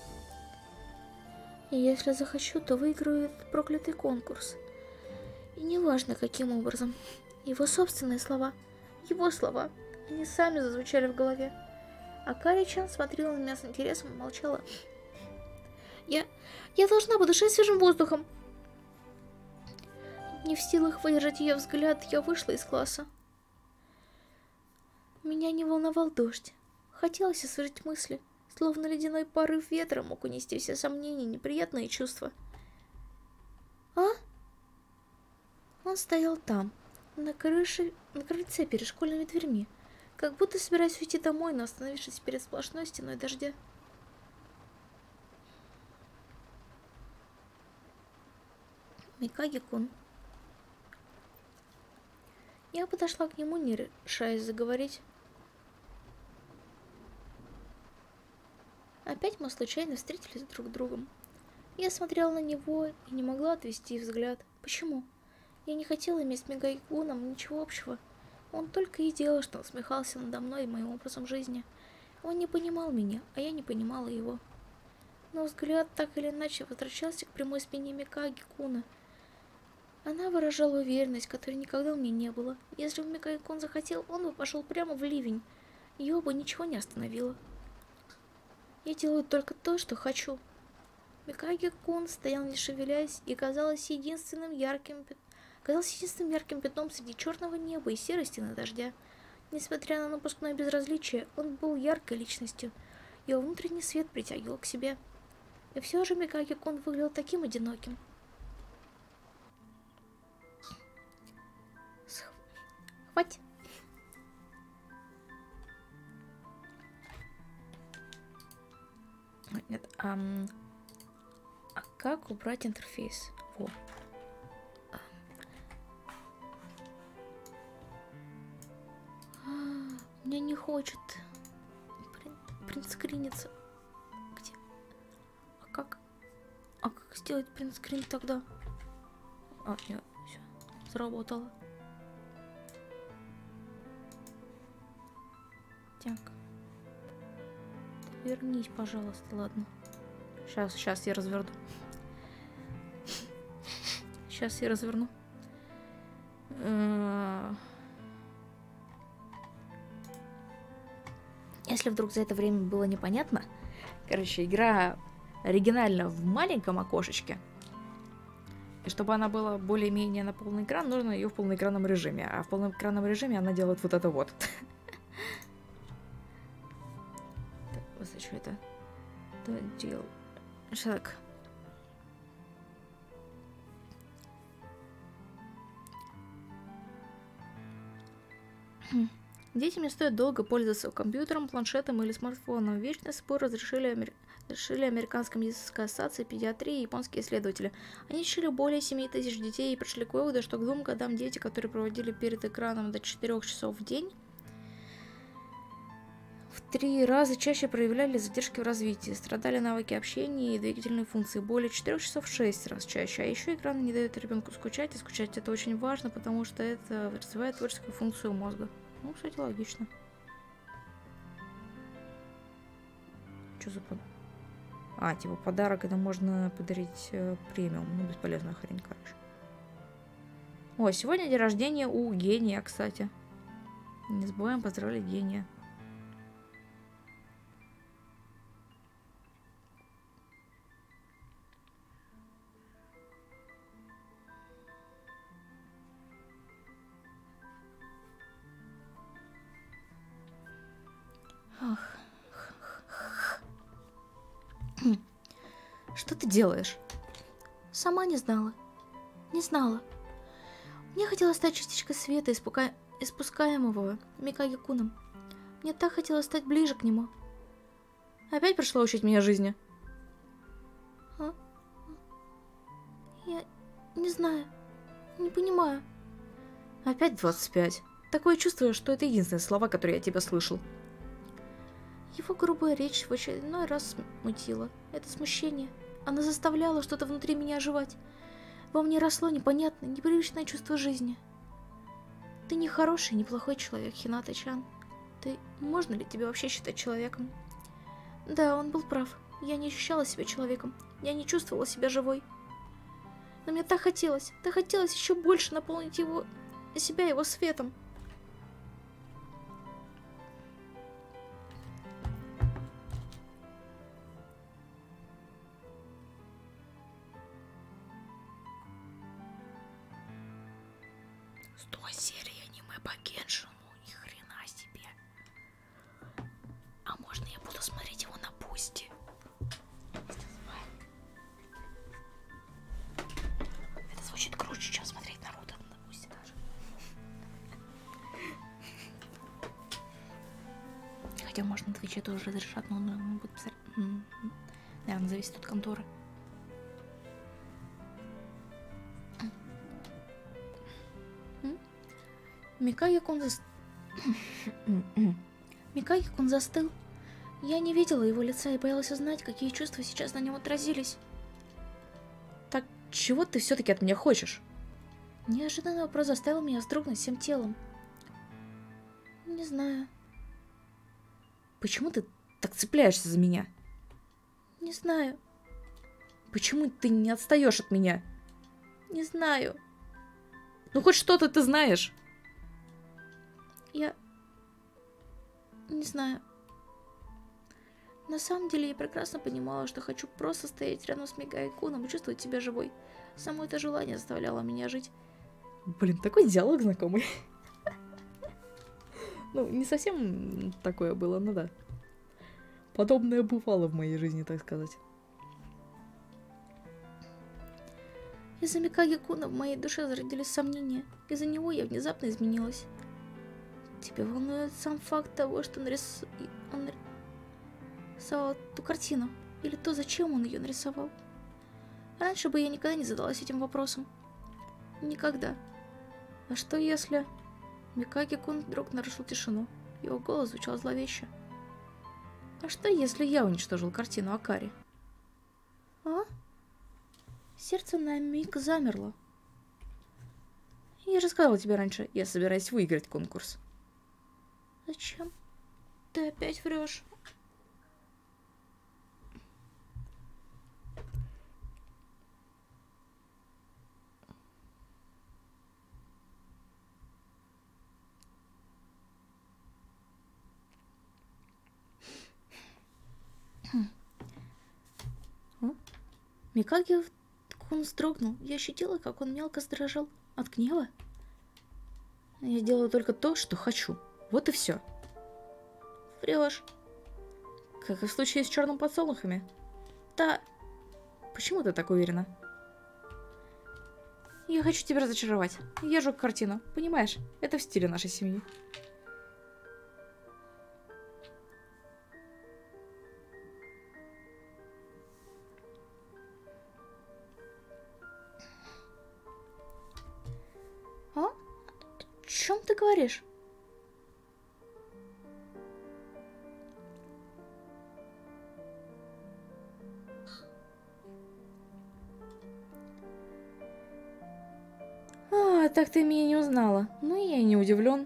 Speaker 1: И если захочу, то выиграю этот проклятый конкурс. И неважно, каким образом. Его собственные слова. Его слова. Они сами зазвучали в голове. Акари-чан смотрела на меня с интересом и молчала. Я... Я должна подышать свежим воздухом. Не в силах выдержать ее взгляд, я вышла из класса. Меня не волновал дождь. Хотелось освежить мысли. Словно ледяной порыв ветра мог унести все сомнения и неприятные чувства. А? Он стоял там, на крыше, на крыльце перед школьными дверьми, как будто собираясь уйти домой, но остановившись перед сплошной стеной дождя. Микаги-кун. Я подошла к нему, не решаясь заговорить. Опять мы случайно встретились друг с другом. Я смотрела на него и не могла отвести взгляд. Почему? Я не хотела иметь с Мегайкуном ничего общего. Он только и делал, что усмехался надо мной и моим образом жизни. Он не понимал меня, а я не понимала его. Но взгляд так или иначе возвращался к прямой спине Микаги-куна. Она выражала уверенность, которой никогда у меня не было. Если бы Микаги-кун захотел, он бы пошел прямо в ливень. Его бы ничего не остановило. Я делаю только то, что хочу. Микаги-кун стоял не шевелясь и казалось единственным ярким, казался единственным ярким пятном среди черного неба и серой стены дождя. Несмотря на напускное безразличие, он был яркой личностью. Его внутренний свет притягивал к себе. И все же Микаги-кун выглядел таким одиноким. Хватит. Нет, а, а как убрать интерфейс? Во. Мне не хочет принтскриниться. Где? А как? А как сделать принтскрин тогда? А, нет, все, заработало. Так. Вернись, пожалуйста, ладно. Сейчас, сейчас я разверну. Сейчас я разверну. Если вдруг за это время было непонятно, короче, игра оригинально в маленьком окошечке. И чтобы она была более-менее на полный экран, нужно ее в полноэкранном режиме. А в полноэкранном режиме она делает вот это вот. Так, что это? Дел. Так. Детям не стоит долго пользоваться компьютером, планшетом или смартфоном. Вечный спор разрешили, амер... разрешили Американская медицинская ассоциация педиатрии и японские исследователи. Они изучили более семи тысяч детей и пришли к выводу, что к двум годам дети, которые проводили перед экраном до четырёх часов в день, в три раза чаще проявляли задержки в развитии, страдали навыки общения и двигательные функции, более четырёх часов в шесть раз чаще. А еще экраны не дают ребенку скучать, и скучать это очень важно, потому что это развивает творческую функцию мозга. Ну, кстати, логично. Что за под... А, типа подарок, это можно подарить э, премиум. Ну, бесполезная хрень, короче. О, сегодня день рождения у гения, кстати. Не забываем поздравить гения. Ах. Что ты делаешь? Сама не знала. Не знала. Мне хотелось стать частичкой света, испука... испускаемого Микаги-куном. Мне так хотелось стать ближе к нему. Опять пришла учить меня жизни? А? Я не знаю. Не понимаю. Опять двадцать пять. Такое чувство, что это единственные слова, которые я тебя слышал. Его грубая речь в очередной раз смутила. Это смущение. Она заставляла что-то внутри меня оживать. Во мне росло непонятное, непривычное чувство жизни. Ты не хороший, не плохой человек, Хината-чан. Ты... Можно ли тебя вообще считать человеком? Да, он был прав. Я не ощущала себя человеком. Я не чувствовала себя живой. Но мне так хотелось, так хотелось еще больше наполнить его... себя его светом. Сто серий аниме по Геншину, ни хрена себе. А можно я буду смотреть его на Бусти? Это звучит круче, чем смотреть Наруто на Бусти даже. Хотя, может, на Твиче тоже разрешат, но он будет писать. Наверное, зависит от конторы. Микаги-кун зас... Микаги-кун застыл. Я не видела его лица и боялась узнать, какие чувства сейчас на нем отразились. чего ты все-таки от меня хочешь? Неожиданный вопрос заставил меня вздрогнуть всем телом. Не знаю. Почему ты так цепляешься за меня? Не знаю. Почему ты не отстаешь от меня? Не знаю. Ну хоть что-то ты знаешь. Я... не знаю. На самом деле я прекрасно понимала, что хочу просто стоять рядом с Мегаи-куном и чувствовать себя живой. Само это желание заставляло меня жить. Блин, такой диалог знакомый. Ну, не совсем такое было, ну да. Подобное бывало в моей жизни, так сказать. Из-за Микаги-куна в моей душе зародились сомнения. Из-за него я внезапно изменилась. Тебя волнует сам факт того, что нарис... он нарисовал ту картину? Или то, зачем он ее нарисовал? Раньше бы я никогда не задалась этим вопросом. Никогда. А что если... Микаги-кун вдруг нарушил тишину. Его голос звучал зловеще. А что если я уничтожил картину Акари? А? Сердце на миг замерло. Я же сказала тебе раньше, я собираюсь выиграть конкурс. Зачем? Ты опять врешь. Микаги-кун вздрогнул. Я ощутила, как он мелко задрожал от гнева. Я делаю только то, что хочу. Вот и все. Врешь. Как и в случае с черным подсолнухами. Да. Почему ты так уверена? Я хочу тебя разочаровать. Я жег картину. Понимаешь? Это в стиле нашей семьи. А? О чем ты говоришь? А, так ты меня не узнала. Ну, я и не удивлен.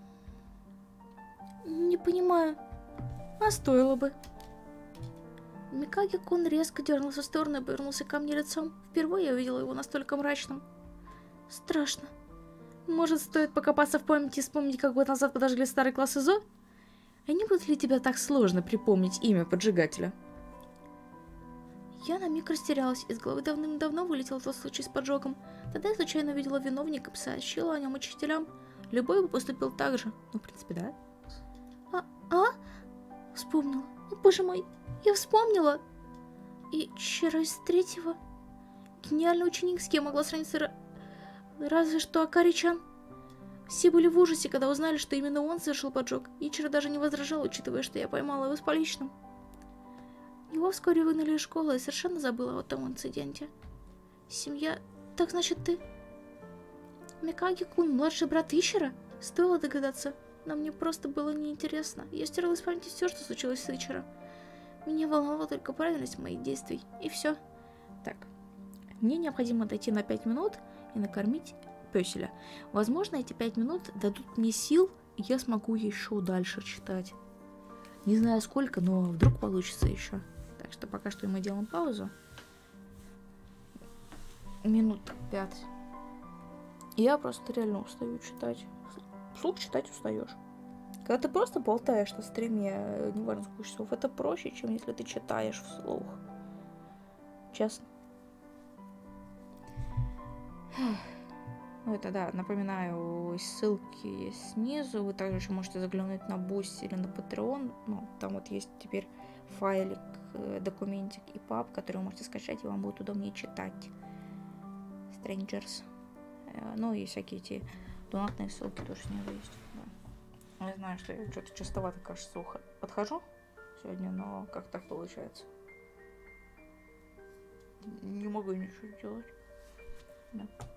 Speaker 1: Не понимаю. А стоило бы. Микаги-кун резко дернулся в сторону и повернулся ко мне лицом. Впервые я увидела его настолько мрачным. Страшно. Может, стоит покопаться в памяти и вспомнить, как год назад подожгли старый класс ИЗО? А не будет ли тебе так сложно припомнить имя поджигателя? Я на миг растерялась. Из головы давным-давно вылетел тот случай с поджогом. Тогда я случайно увидела виновника и сообщила о нем учителям. Любой бы поступил так же. Ну, в принципе, да. А? А? Вспомнила. О, боже мой, я вспомнила. И вчера из третьего. Гениальный ученик, с кем могла сравниться разве что Акари-чан. Все были в ужасе, когда узнали, что именно он совершил поджог. Ичиро даже не возражал, учитывая, что я поймала его с поличным. Его вскоре выгнали из школы и совершенно забыла о том инциденте. Семья... Так значит ты... Микаги-кун, младший брат Ичиро? Стоило догадаться, но мне просто было неинтересно. Я стирала из памяти все, что случилось с Ичиро. Меня волновала только правильность моих действий. И все. Так. Мне необходимо дойти на пять минут и накормить пёселя. Возможно, эти пять минут дадут мне сил, и я смогу еще дальше читать. Не знаю сколько, но вдруг получится еще. Так что пока что мы делаем паузу. Минут пять. Я просто реально устаю читать. Вслух читать устаешь. Когда ты просто болтаешь на стриме, неважно сколько часов, это проще, чем если ты читаешь вслух. Честно. Ну это да, напоминаю, ссылки есть снизу. Вы также еще можете заглянуть на Бусти или на Patreon. Ну, там вот есть теперь файлик, документик и паб, который вы можете скачать, и вам будет удобнее читать. Strangers. Ну и всякие эти донатные ссылки тоже снизу есть. Да. Я знаю, что я что-то частовато, кажется, подхожу сегодня, но как так получается? Не могу ничего делать. Да.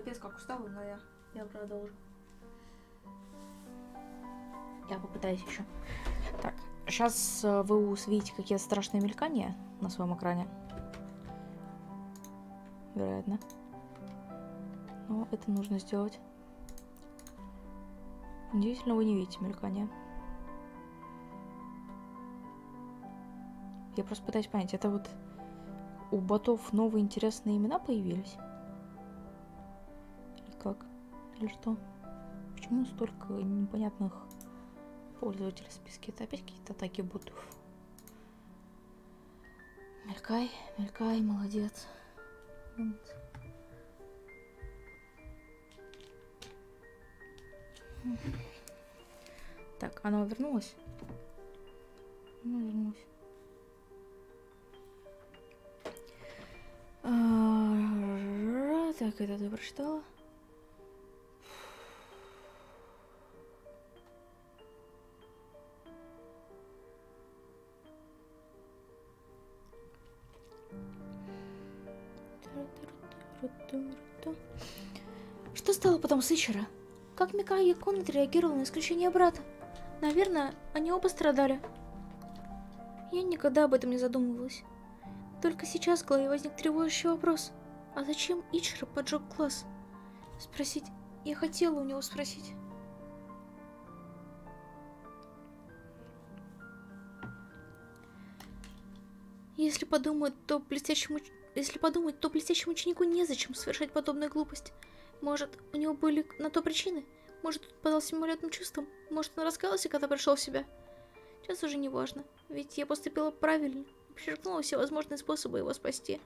Speaker 1: капец как устала, но я, я продолжу. Я попытаюсь еще. Так, сейчас вы увидите какие-то страшные мелькания на своем экране. Вероятно. Но это нужно сделать. Удивительно, вы не видите мелькания. Я просто пытаюсь понять, это вот у ботов новые интересные имена появились? Или как? Или что? Почему столько непонятных пользователей в списке? Это опять какие-то атаки ботов. Мелькай, мелькай, молодец. Вот. Так, она вернулась? Она вернулась. А, так, это ты прочитала? Что стало потом с Ичиро? Как Микаги Кун отреагировал на исключение брата? Наверное, они оба страдали. Я никогда об этом не задумывалась. Только сейчас в голове возник тревожащий вопрос. А зачем Ичиро поджег класс? Спросить. Я хотела у него спросить. Если подумать, то блестящему... Если подумать, то блестящему ученику незачем совершать подобную глупость. Может, у него были на то причины? Может, он поддался мимолетным чувствам? Может, он раскаялся, когда пришел в себя? Сейчас уже не важно, ведь я поступила правильно. Подчеркнула все возможные способы его спасти.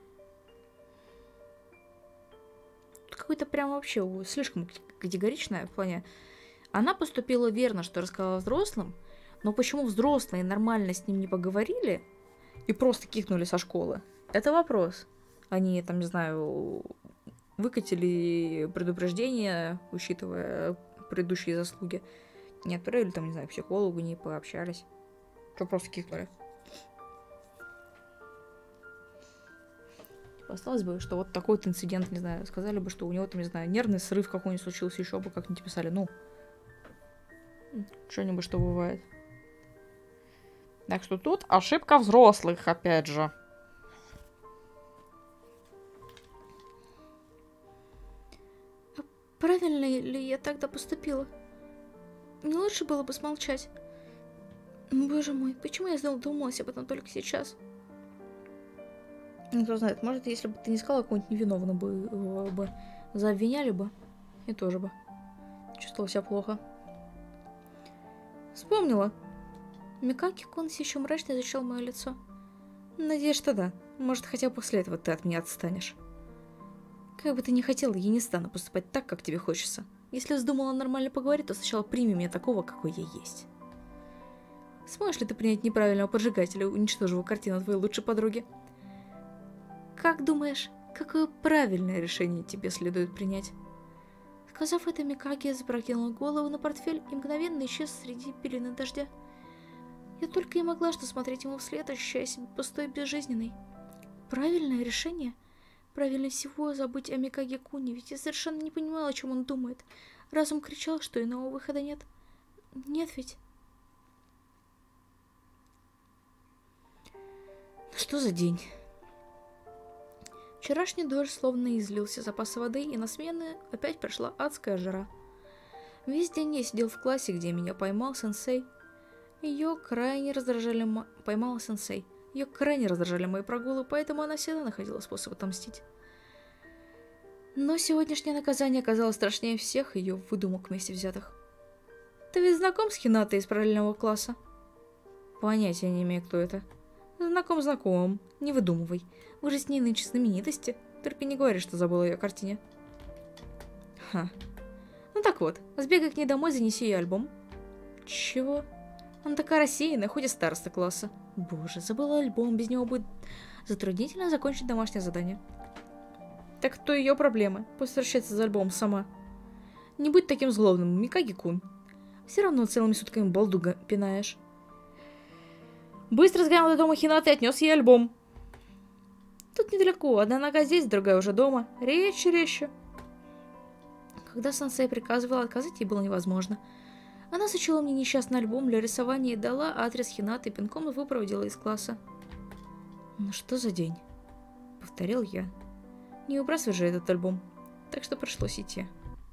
Speaker 1: Какой-то прям вообще слишком категоричная в плане. Она поступила верно, что рассказала взрослым, но почему взрослые нормально с ним не поговорили и просто кикнули со школы? Это вопрос. Они, там, не знаю, выкатили предупреждение, учитывая предыдущие заслуги. Не отправили, там, не знаю, к психологу, не пообщались. Что, просто кикнули. Осталось бы, что вот такой вот инцидент, не знаю, сказали бы, что у него, там, не знаю, нервный срыв какой-нибудь случился, еще бы как-нибудь писали. Ну, что-нибудь, что бывает. Так что тут ошибка взрослых, опять же. Правильно ли я тогда поступила? Не лучше было бы смолчать. Боже мой, почему я задумалась об этом только сейчас? Ну, кто знает, может, если бы ты не сказала какого-нибудь невиновного бы, его бы заобвиняли бы, и тоже бы чувствовала себя плохо. Вспомнила. Микаги Кун еще мрачно изучал мое лицо. Надеюсь, что да. Может, хотя бы после этого ты от меня отстанешь. Как бы ты ни хотела, я не стану поступать так, как тебе хочется. Если вздумала нормально поговорить, то сначала прими меня такого, какой я есть. Сможешь ли ты принять неправильного поджигателя, уничтожив картину твоей лучшей подруги? Как думаешь, какое правильное решение тебе следует принять? Сказав это, Микаги запрокинула голову на портфель и мгновенно исчез среди пелены дождя. Я только и могла что смотреть ему вслед, ощущая себя пустой и безжизненной. Правильное решение? Правильнее всего забыть о Микаги Куне, ведь я совершенно не понимала, о чем он думает. Разум кричал, что иного выхода нет. Нет ведь. Что за день? Вчерашний дождь словно излился запасы воды, и на смены опять пришла адская жара. Весь день я сидел в классе, где меня поймал сенсей. Ее крайне раздражали... Мо... Поймала сенсей. Ее крайне раздражали мои прогулы, поэтому она всегда находила способ отомстить. Но сегодняшнее наказание оказалось страшнее всех ее выдумок вместе взятых. Ты ведь знаком с Хинатой из параллельного класса? Понятия не имею, кто это. Знаком знакомым. Не выдумывай. Вы же с ней нынче знаменитости. Только не говори, что забыла ее картине. Ха. Ну так вот, сбегай к ней домой, занеси ей альбом. Чего? Она такая рассеянная, хоть и староста класса. Боже, забыла альбом, без него будет затруднительно закончить домашнее задание. Так то ее проблемы. Пусть возвращается за альбомом сама. Не будь таким злобным, Микаги-кун. Все равно целыми сутками балду пинаешь. Быстро сгонял до дома Хинаты и отнес ей альбом. Тут недалеко, одна нога здесь, другая уже дома. Речь, речь. Когда сенсей приказывала, отказать ей было невозможно. Она сочила мне несчастный альбом для рисования и дала адрес Хинаты и пинком выпроводила из класса. «Ну что за день?» — повторил я. «Не выбрасывай же этот альбом». Так что пришлось идти.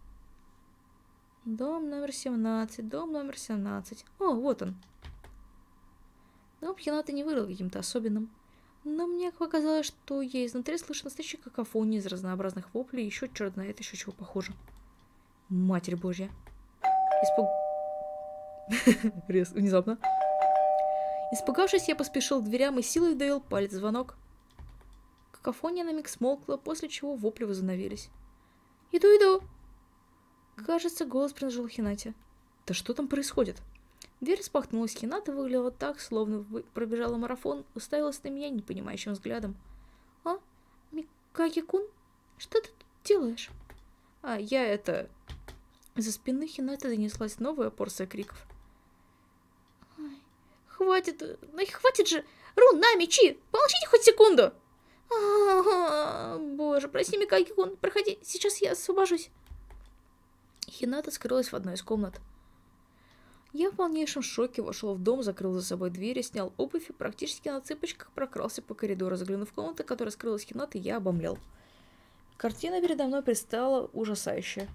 Speaker 1: Дом номер семнадцать, дом номер семнадцать. О, вот он. Дом Хинаты не выглядел каким-то особенным. Но мне показалось, что ей изнутри слышно настоящую какофонию из разнообразных воплей и еще черт знает еще чего похоже. Матерь Божья. Испуг... Рез, внезапно. Испугавшись, я поспешил к дверям и силой вдавил палец в звонок. Какофония на миг смолкла, после чего вопли возобновились. «Иду, иду!» Кажется, голос принадлежал Хинате. «Да что там происходит?» Дверь распахнулась, Хината выглядела так, словно пробежала марафон, уставилась на меня непонимающим взглядом. «А? Микаги-кун? Что ты тут делаешь?» «А, я это...» Из-за спины Хинаты донеслась новая порция криков. Ой, «Хватит! Ну хватит же! Ру, на, мечи! Помолчите хоть секунду!» А-а-а, боже, прости, Микаги-кун, проходи, сейчас я освобожусь. Хината скрылась в одной из комнат. Я в полнейшем шоке вошел в дом, закрыл за собой дверь, снял обувь и практически на цыпочках прокрался по коридору. Заглянув в комнату, которая скрылась Хинатой, я обомлел. Картина передо мной предстала ужасающая.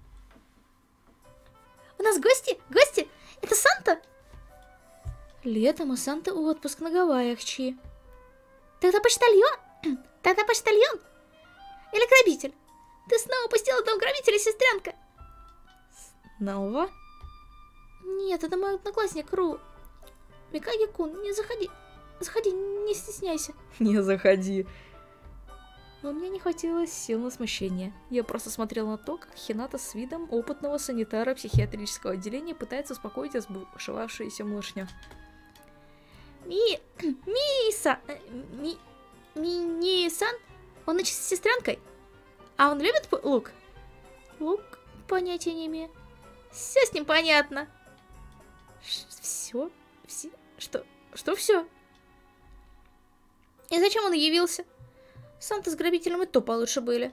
Speaker 1: «У нас гости! Гости! Это Санта!» «Летом у Санты отпуск на Гавайях, Чи». «Тогда почтальон! Тогда почтальон! Или грабитель! Ты снова пустила дом грабителя, сестренка!» «Снова?» «Нет, это мой одноклассник Ру. Микаги-кун, не заходи. Заходи, не стесняйся». «Не заходи». Но у меня не хватило сил на смущение. Я просто смотрел на то, как Хината с видом опытного санитара психиатрического отделения пытается успокоить разбушевавшуюся малышню. «Ми... Миса... Ми... Мини-сан? Он учится с сестренкой? А он любит лук?» «Лук? Понятия не имею». «Все с ним понятно». «Все? Все? Что? Что все?» «И зачем он явился? Сам-то с грабителем и то получше были».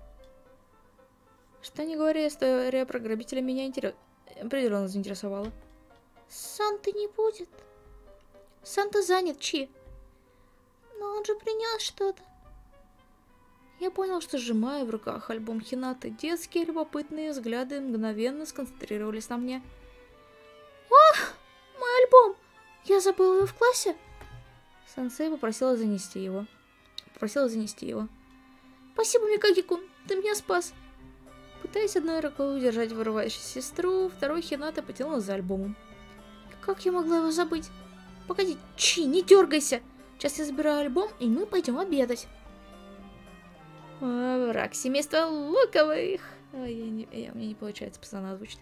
Speaker 1: Что не говоря, история про грабителя меня интерес... определенно заинтересовала. «Санты не будет. Санта занят, Чи. Но он же принес что-то». Я понял, что сжимаю в руках альбом Хинаты. Детские любопытные взгляды мгновенно сконцентрировались на мне. «Ах, мой альбом! Я забыла его в классе!» Сенсей попросила занести его. Попросила занести его. «Спасибо, Микаги-кун, ты меня спас!» Пытаясь одной рукой удержать вырывающуюся сестру, второй Хината потянула за альбомом. «Как я могла его забыть? Погоди, Чи, не дергайся! Сейчас я забираю альбом, и мы пойдем обедать!» А, враг семейства Луковых. А, я не, я, у меня не получается постоянно озвучить.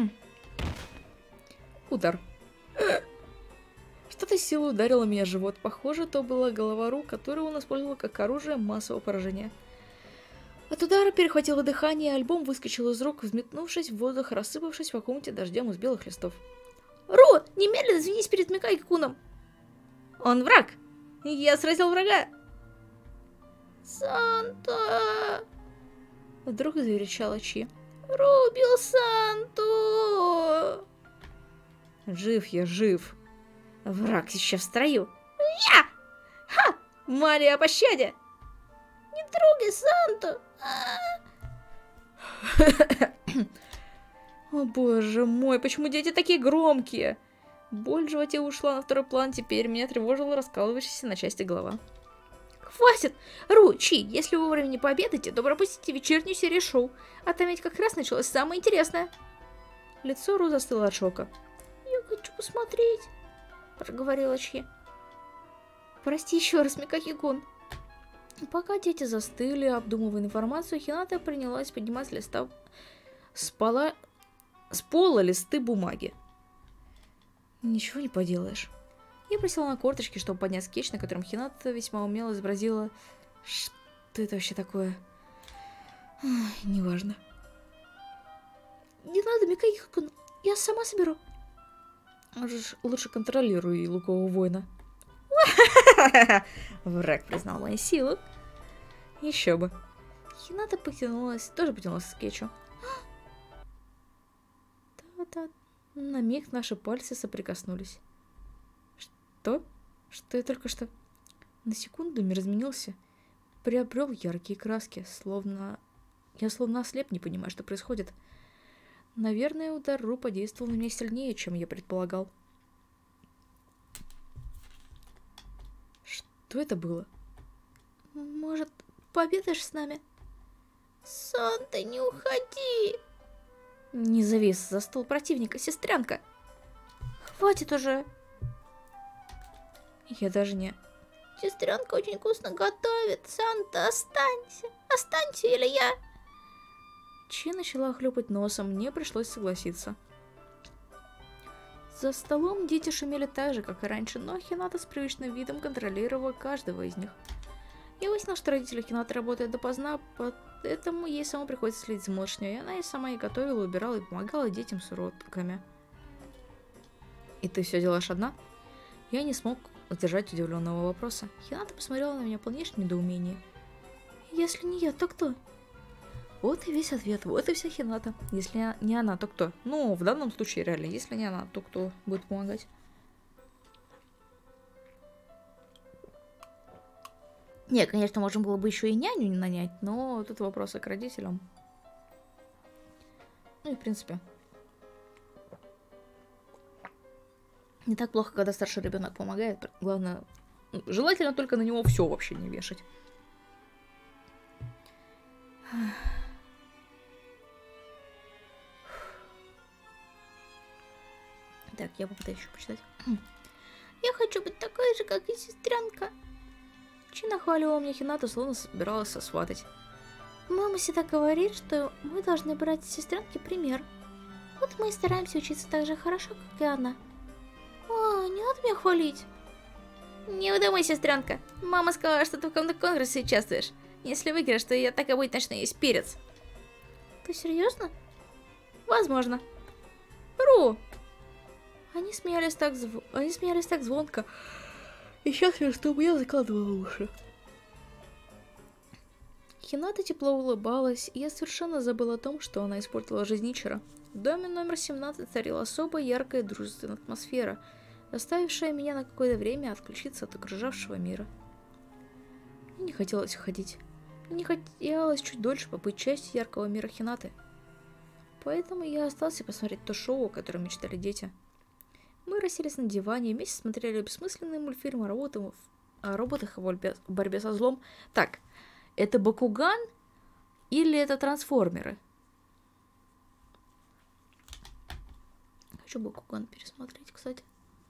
Speaker 1: Удар. Что-то силой ударило меня в живот. Похоже, то была голова Ру, которую он использовал как оружие массового поражения. От удара перехватило дыхание, и альбом выскочил из рук, взметнувшись в воздух, рассыпавшись в комнате дождем из белых листов. «Ру, немедленно извинись перед Микаги-куном!» «Он враг! Я сразил врага!» «Санта!» Вдруг заверещала Чи. «Ру убил Санту!» «Жив я, жив! Враг сейчас в строю!» «Я! Ха! Мария, о пощаде!» «Не трогай Санту!» О боже мой, почему дети такие громкие? Боль в животе ушла на второй план, теперь меня тревожила раскалывающаяся на части голова. «Хватит! Ру, Чи, если вы вовремя не пообедаете, то пропустите вечернюю серию шоу, а там ведь как раз началось самое интересное!» Лицо Ру застыло от шока. «Я хочу посмотреть!» — проговорила Чи. «Прости еще раз, Микаги-кун!» Пока дети застыли, обдумывая информацию, Хината принялась поднимать с листа... с пола... с пола листы бумаги. Ничего не поделаешь. Я присела на корточки, чтобы поднять скетч, на котором Хината весьма умело изобразила... Что это вообще такое? Ах, неважно. «Не надо, Микаги-кун, я сама соберу». Лучше контролируй лукового воина. Враг признал мою силу. Еще бы. Хината потянулась, тоже потянулась к скетчу. Хината. На миг наши пальцы соприкоснулись. Что? Что я только что... На секунду мир изменился. Приобрел яркие краски, словно... Я словно ослеп, не понимая, что происходит. Наверное, удар Ру подействовал на меня сильнее, чем я предполагал. Что это было? Может, победаешь с нами? Санта, не уходи! Не завис за стол противника, сестрянка. Хватит уже. Я даже не... Сестренка очень вкусно готовит. Санта, останься. Останься, или я... Чи начала хлюпать носом, мне пришлось согласиться. За столом дети шумели так же, как и раньше, но Хината с привычным видом контролировала каждого из них. Я выяснил, что родители Хинаты работают допоздна, поэтому ей самой приходится следить за малышней, и она и сама и готовила, убирала и помогала детям с уродками. И ты все делаешь одна? Я не смог удержать удивленного вопроса. Хината посмотрела на меня в полнейшем недоумении. Если не я, то кто? Вот и весь ответ, вот и вся Хината. Если не она, то кто? Ну, в данном случае реально, если не она, то кто будет помогать? Не, конечно, можно было бы еще и няню не нанять, но тут вопросы к родителям. Ну и в принципе. Не так плохо, когда старший ребенок помогает. Главное, желательно только на него все вообще не вешать. Так, я попытаюсь еще почитать. Я хочу быть такой же, как и сестренка. Чи нахваливала мне Хината, словно собиралась сосватать. Мама всегда говорит, что мы должны брать с сестренки пример. Вот мы и стараемся учиться так же хорошо, как и она. О, не надо меня хвалить. Не выдумай, сестренка. Мама сказала, что ты в каком-то конкурсе участвуешь. Если выиграешь, то я так и будет начну есть перец. Ты серьезно? Возможно. Ру! Они смеялись так, зв... Они смеялись так звонко. И счастливо, что я закладывала уши. Хината тепло улыбалась, и я совершенно забыла о том, что она испортила жизнь Ичиро. В доме номер семнадцать царила особо яркая и дружественная атмосфера, заставившая меня на какое-то время отключиться от окружавшего мира. Мне не хотелось уходить. Мне хотелось чуть дольше побыть частью яркого мира Хинаты. Поэтому я остался посмотреть то шоу, о котором мечтали дети. Мы расселись на диване и вместе смотрели бессмысленный мультфильм о роботах, о роботах и борьбе, борьбе со злом. Так, это Бакуган или это Трансформеры? Хочу Бакуган пересмотреть, кстати.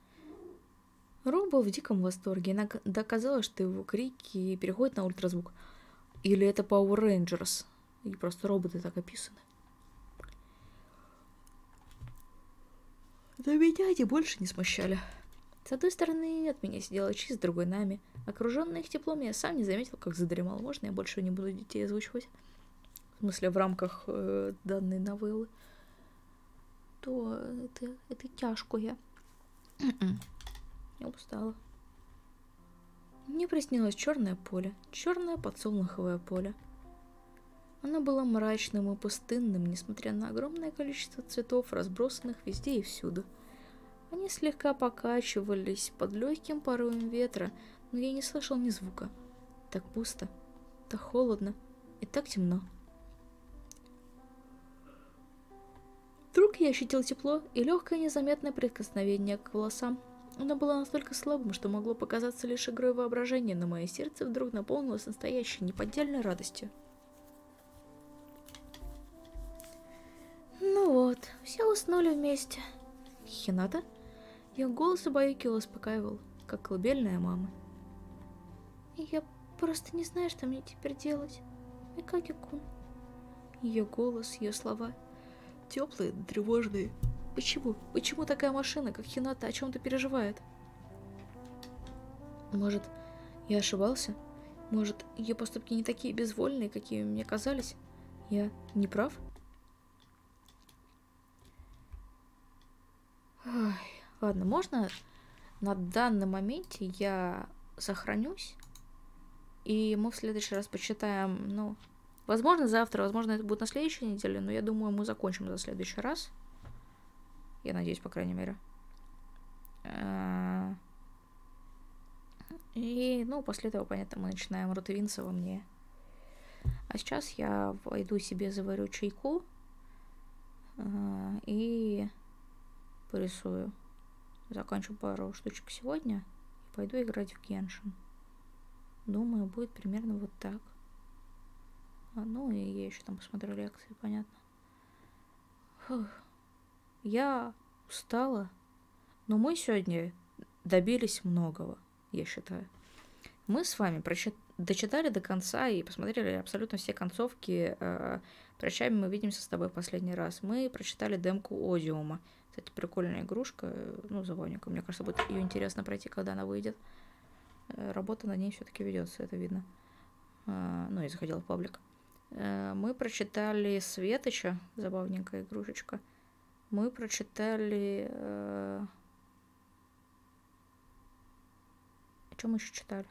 Speaker 1: Ру был в диком восторге. Иногда казалось, что его крики переходят на ультразвук. Или это Power Rangers. И просто роботы так описаны. Но меня они больше не смущали. С одной стороны от меня сидела Чи, с другой нами. Окруженный их теплом, я сам не заметил, как задремал. Можно я больше не буду детей озвучивать? В смысле, в рамках э, данной новеллы. То это, это тяжко я. Я устала. Мне приснилось черное поле. Черное подсолнуховое поле. Оно было мрачным и пустынным, несмотря на огромное количество цветов, разбросанных везде и всюду. Они слегка покачивались под легким порывом ветра, но я не слышал ни звука. Так пусто, так холодно и так темно. Вдруг я ощутил тепло и легкое незаметное прикосновение к волосам. Оно было настолько слабым, что могло показаться лишь игрой воображения, но мое сердце вдруг наполнилось настоящей, неподдельной радостью. Ну вот, все уснули вместе. Хината? Ее голос убаюкивал, успокаивал, как колыбельная мама. Я просто не знаю, что мне теперь делать. Микаги-кун. Ее голос, ее слова. Теплые, тревожные. Почему? Почему такая машина, как Хината, о чем-то переживает? Может, я ошибался? Может, ее поступки не такие безвольные, какими мне казались? Я не прав? Ой, ладно, можно на данном моменте я сохранюсь, и мы в следующий раз почитаем, ну, возможно, завтра, возможно, это будет на следующей неделе, но я думаю, мы закончим за следующий раз. Я надеюсь, по крайней мере. И, ну, после этого, понятно, мы начинаем рутвинться во мне. А сейчас я пойду себе заварю чайку и порисую. Закончу пару штучек сегодня и пойду играть в Геншин. Думаю, будет примерно вот так. А, ну и я еще там посмотрю лекции, понятно. Фух. Я устала, но мы сегодня добились многого, я считаю. Мы с вами прочит... дочитали до конца и посмотрели абсолютно все концовки. Прощаем, мы увидимся с тобой в последний раз. Мы прочитали демку Одиума. Кстати, прикольная игрушка, ну, забавненькая. Мне кажется, будет ее интересно пройти, когда она выйдет. Работа над ней все-таки ведется, это видно. Ну, я заходила в паблик. Мы прочитали Светоча, забавненькая игрушечка. Мы прочитали... О чем мы еще читали?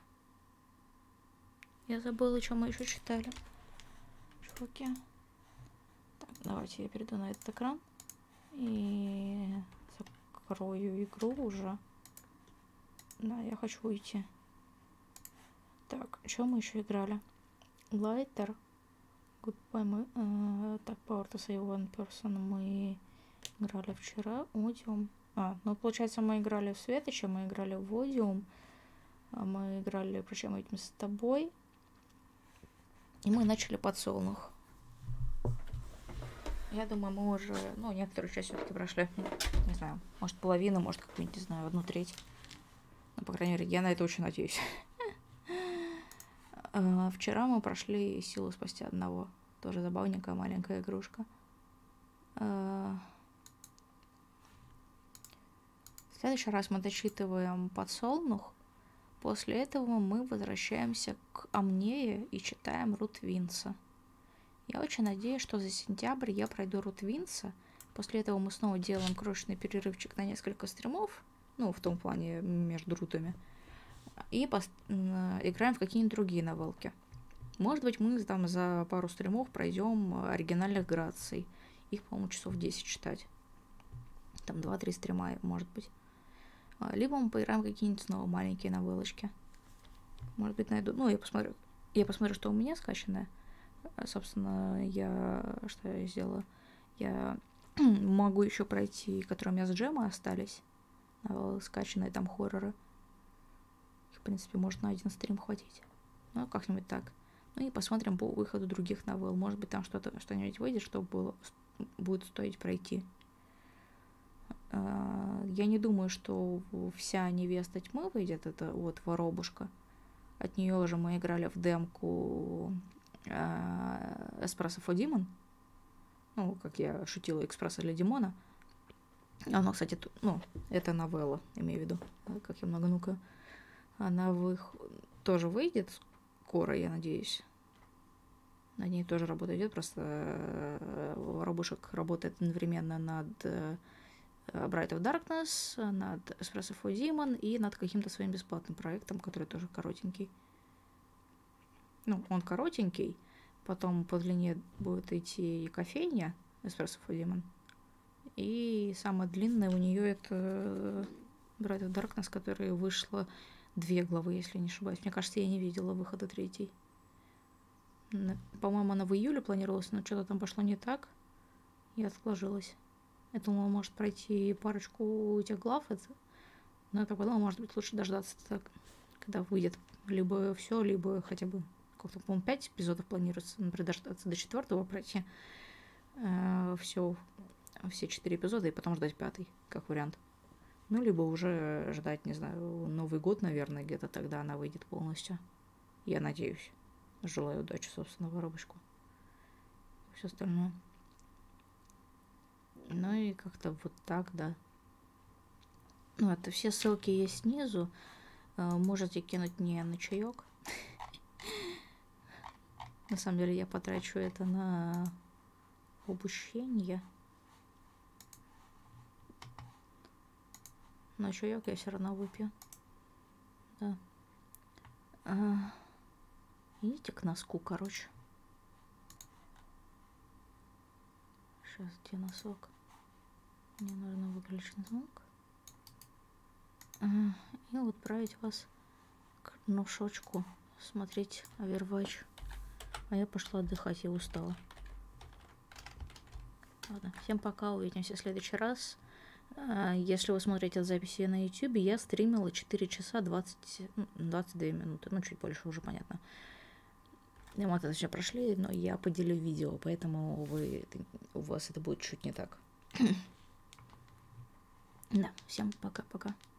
Speaker 1: Я забыла, что мы еще читали. Чуваки. Так, давайте я перейду на этот экран. И закрою игру уже. Да, я хочу уйти. Так, что мы еще играли? Lighter. Goodbye. Мы, э, так, Power to Save One Person мы играли вчера. Odium. А, ну, получается, мы играли в Светоча, мы играли в Odium. Мы играли «Причем этим с тобой». И мы начали «Подсолнух». Я думаю, мы уже, ну, некоторую часть все-таки прошли. Не знаю, может, половину, может, какую-нибудь, не знаю, одну треть. Ну, по крайней мере, я на это очень надеюсь. Вчера мы прошли «Силу спасти одного». Тоже забавненькая маленькая игрушка. В следующий раз мы дочитываем «Подсолнух». После этого мы возвращаемся к Амнее и читаем Рут Винса. Я очень надеюсь, что за сентябрь я пройду Рут Винса. После этого мы снова делаем крошечный перерывчик на несколько стримов. Ну, в том плане, между рутами. И пос- играем в какие-нибудь другие новелки. Может быть, мы там за пару стримов пройдем оригинальных Граций. Их, по-моему, часов десять читать. Там два-три стрима, может быть. Либо мы поиграем в какие-нибудь снова маленькие новелочки. Может быть, найду... Ну, я посмотрю. Я посмотрю, что у меня скачанное. Собственно, я... Что я сделала? Я могу еще пройти, которые у меня с джема остались. Скачанные там хорроры. Их, в принципе, может на один стрим хватить. Ну, как-нибудь так. Ну и посмотрим по выходу других новелл. Может быть, там что-то, что-нибудь выйдет, что было, будет стоить пройти. Я не думаю, что вся невеста тьмы выйдет. Это вот Воробушка. От нее же мы играли в демку Эспрессо for Demon. Ну, как я шутила, Экспресса для Димона. Она, кстати, ну, это новелла, имею в виду. Как я много ну-ка. Она вых... тоже выйдет скоро, я надеюсь. На ней тоже работа идет. Просто Воробушек работает одновременно над Bright of Darkness, над Espresso for Demon и над каким-то своим бесплатным проектом, который тоже коротенький. Ну, он коротенький, потом по длине будет идти и кофейня Espresso for Demon, и самая длинная у нее это Bright of Darkness, которая вышла две главы, если не ошибаюсь. Мне кажется, я не видела выхода третьей. По-моему, она в июле планировалась, но что-то там пошло не так, и отложилась. Я думала, может пройти парочку этих глав, но я так подумала, может быть, лучше дождаться, так, когда выйдет либо все, либо хотя бы, как-то, по-моему, пять эпизодов планируется, например, дождаться до четвертого пройти э, все, все четыре эпизода и потом ждать пятый, как вариант. Ну, либо уже ждать, не знаю, Новый год, наверное, где-то тогда она выйдет полностью. Я надеюсь. Желаю удачи, собственно, Воробушку. Все остальное. Ну и как-то вот так, да. Ну, это все ссылки есть снизу. Можете кинуть мне на чаек. На самом деле я потрачу это на обучение. Но чаек я все равно выпью. Да. А, идите к носку, короче. Сейчас, где носок? Мне нужно выключить звук. Ага. И отправить вас к ношочку смотреть Overwatch. А я пошла отдыхать, я устала. Ладно, всем пока, увидимся в следующий раз. Если вы смотрите записи на YouTube, я стримила четыре часа двадцать, двадцать две минуты, ну чуть больше, уже понятно. Мы это все прошли, но я поделю видео, поэтому вы, у вас это будет чуть не так. Да, всем пока-пока.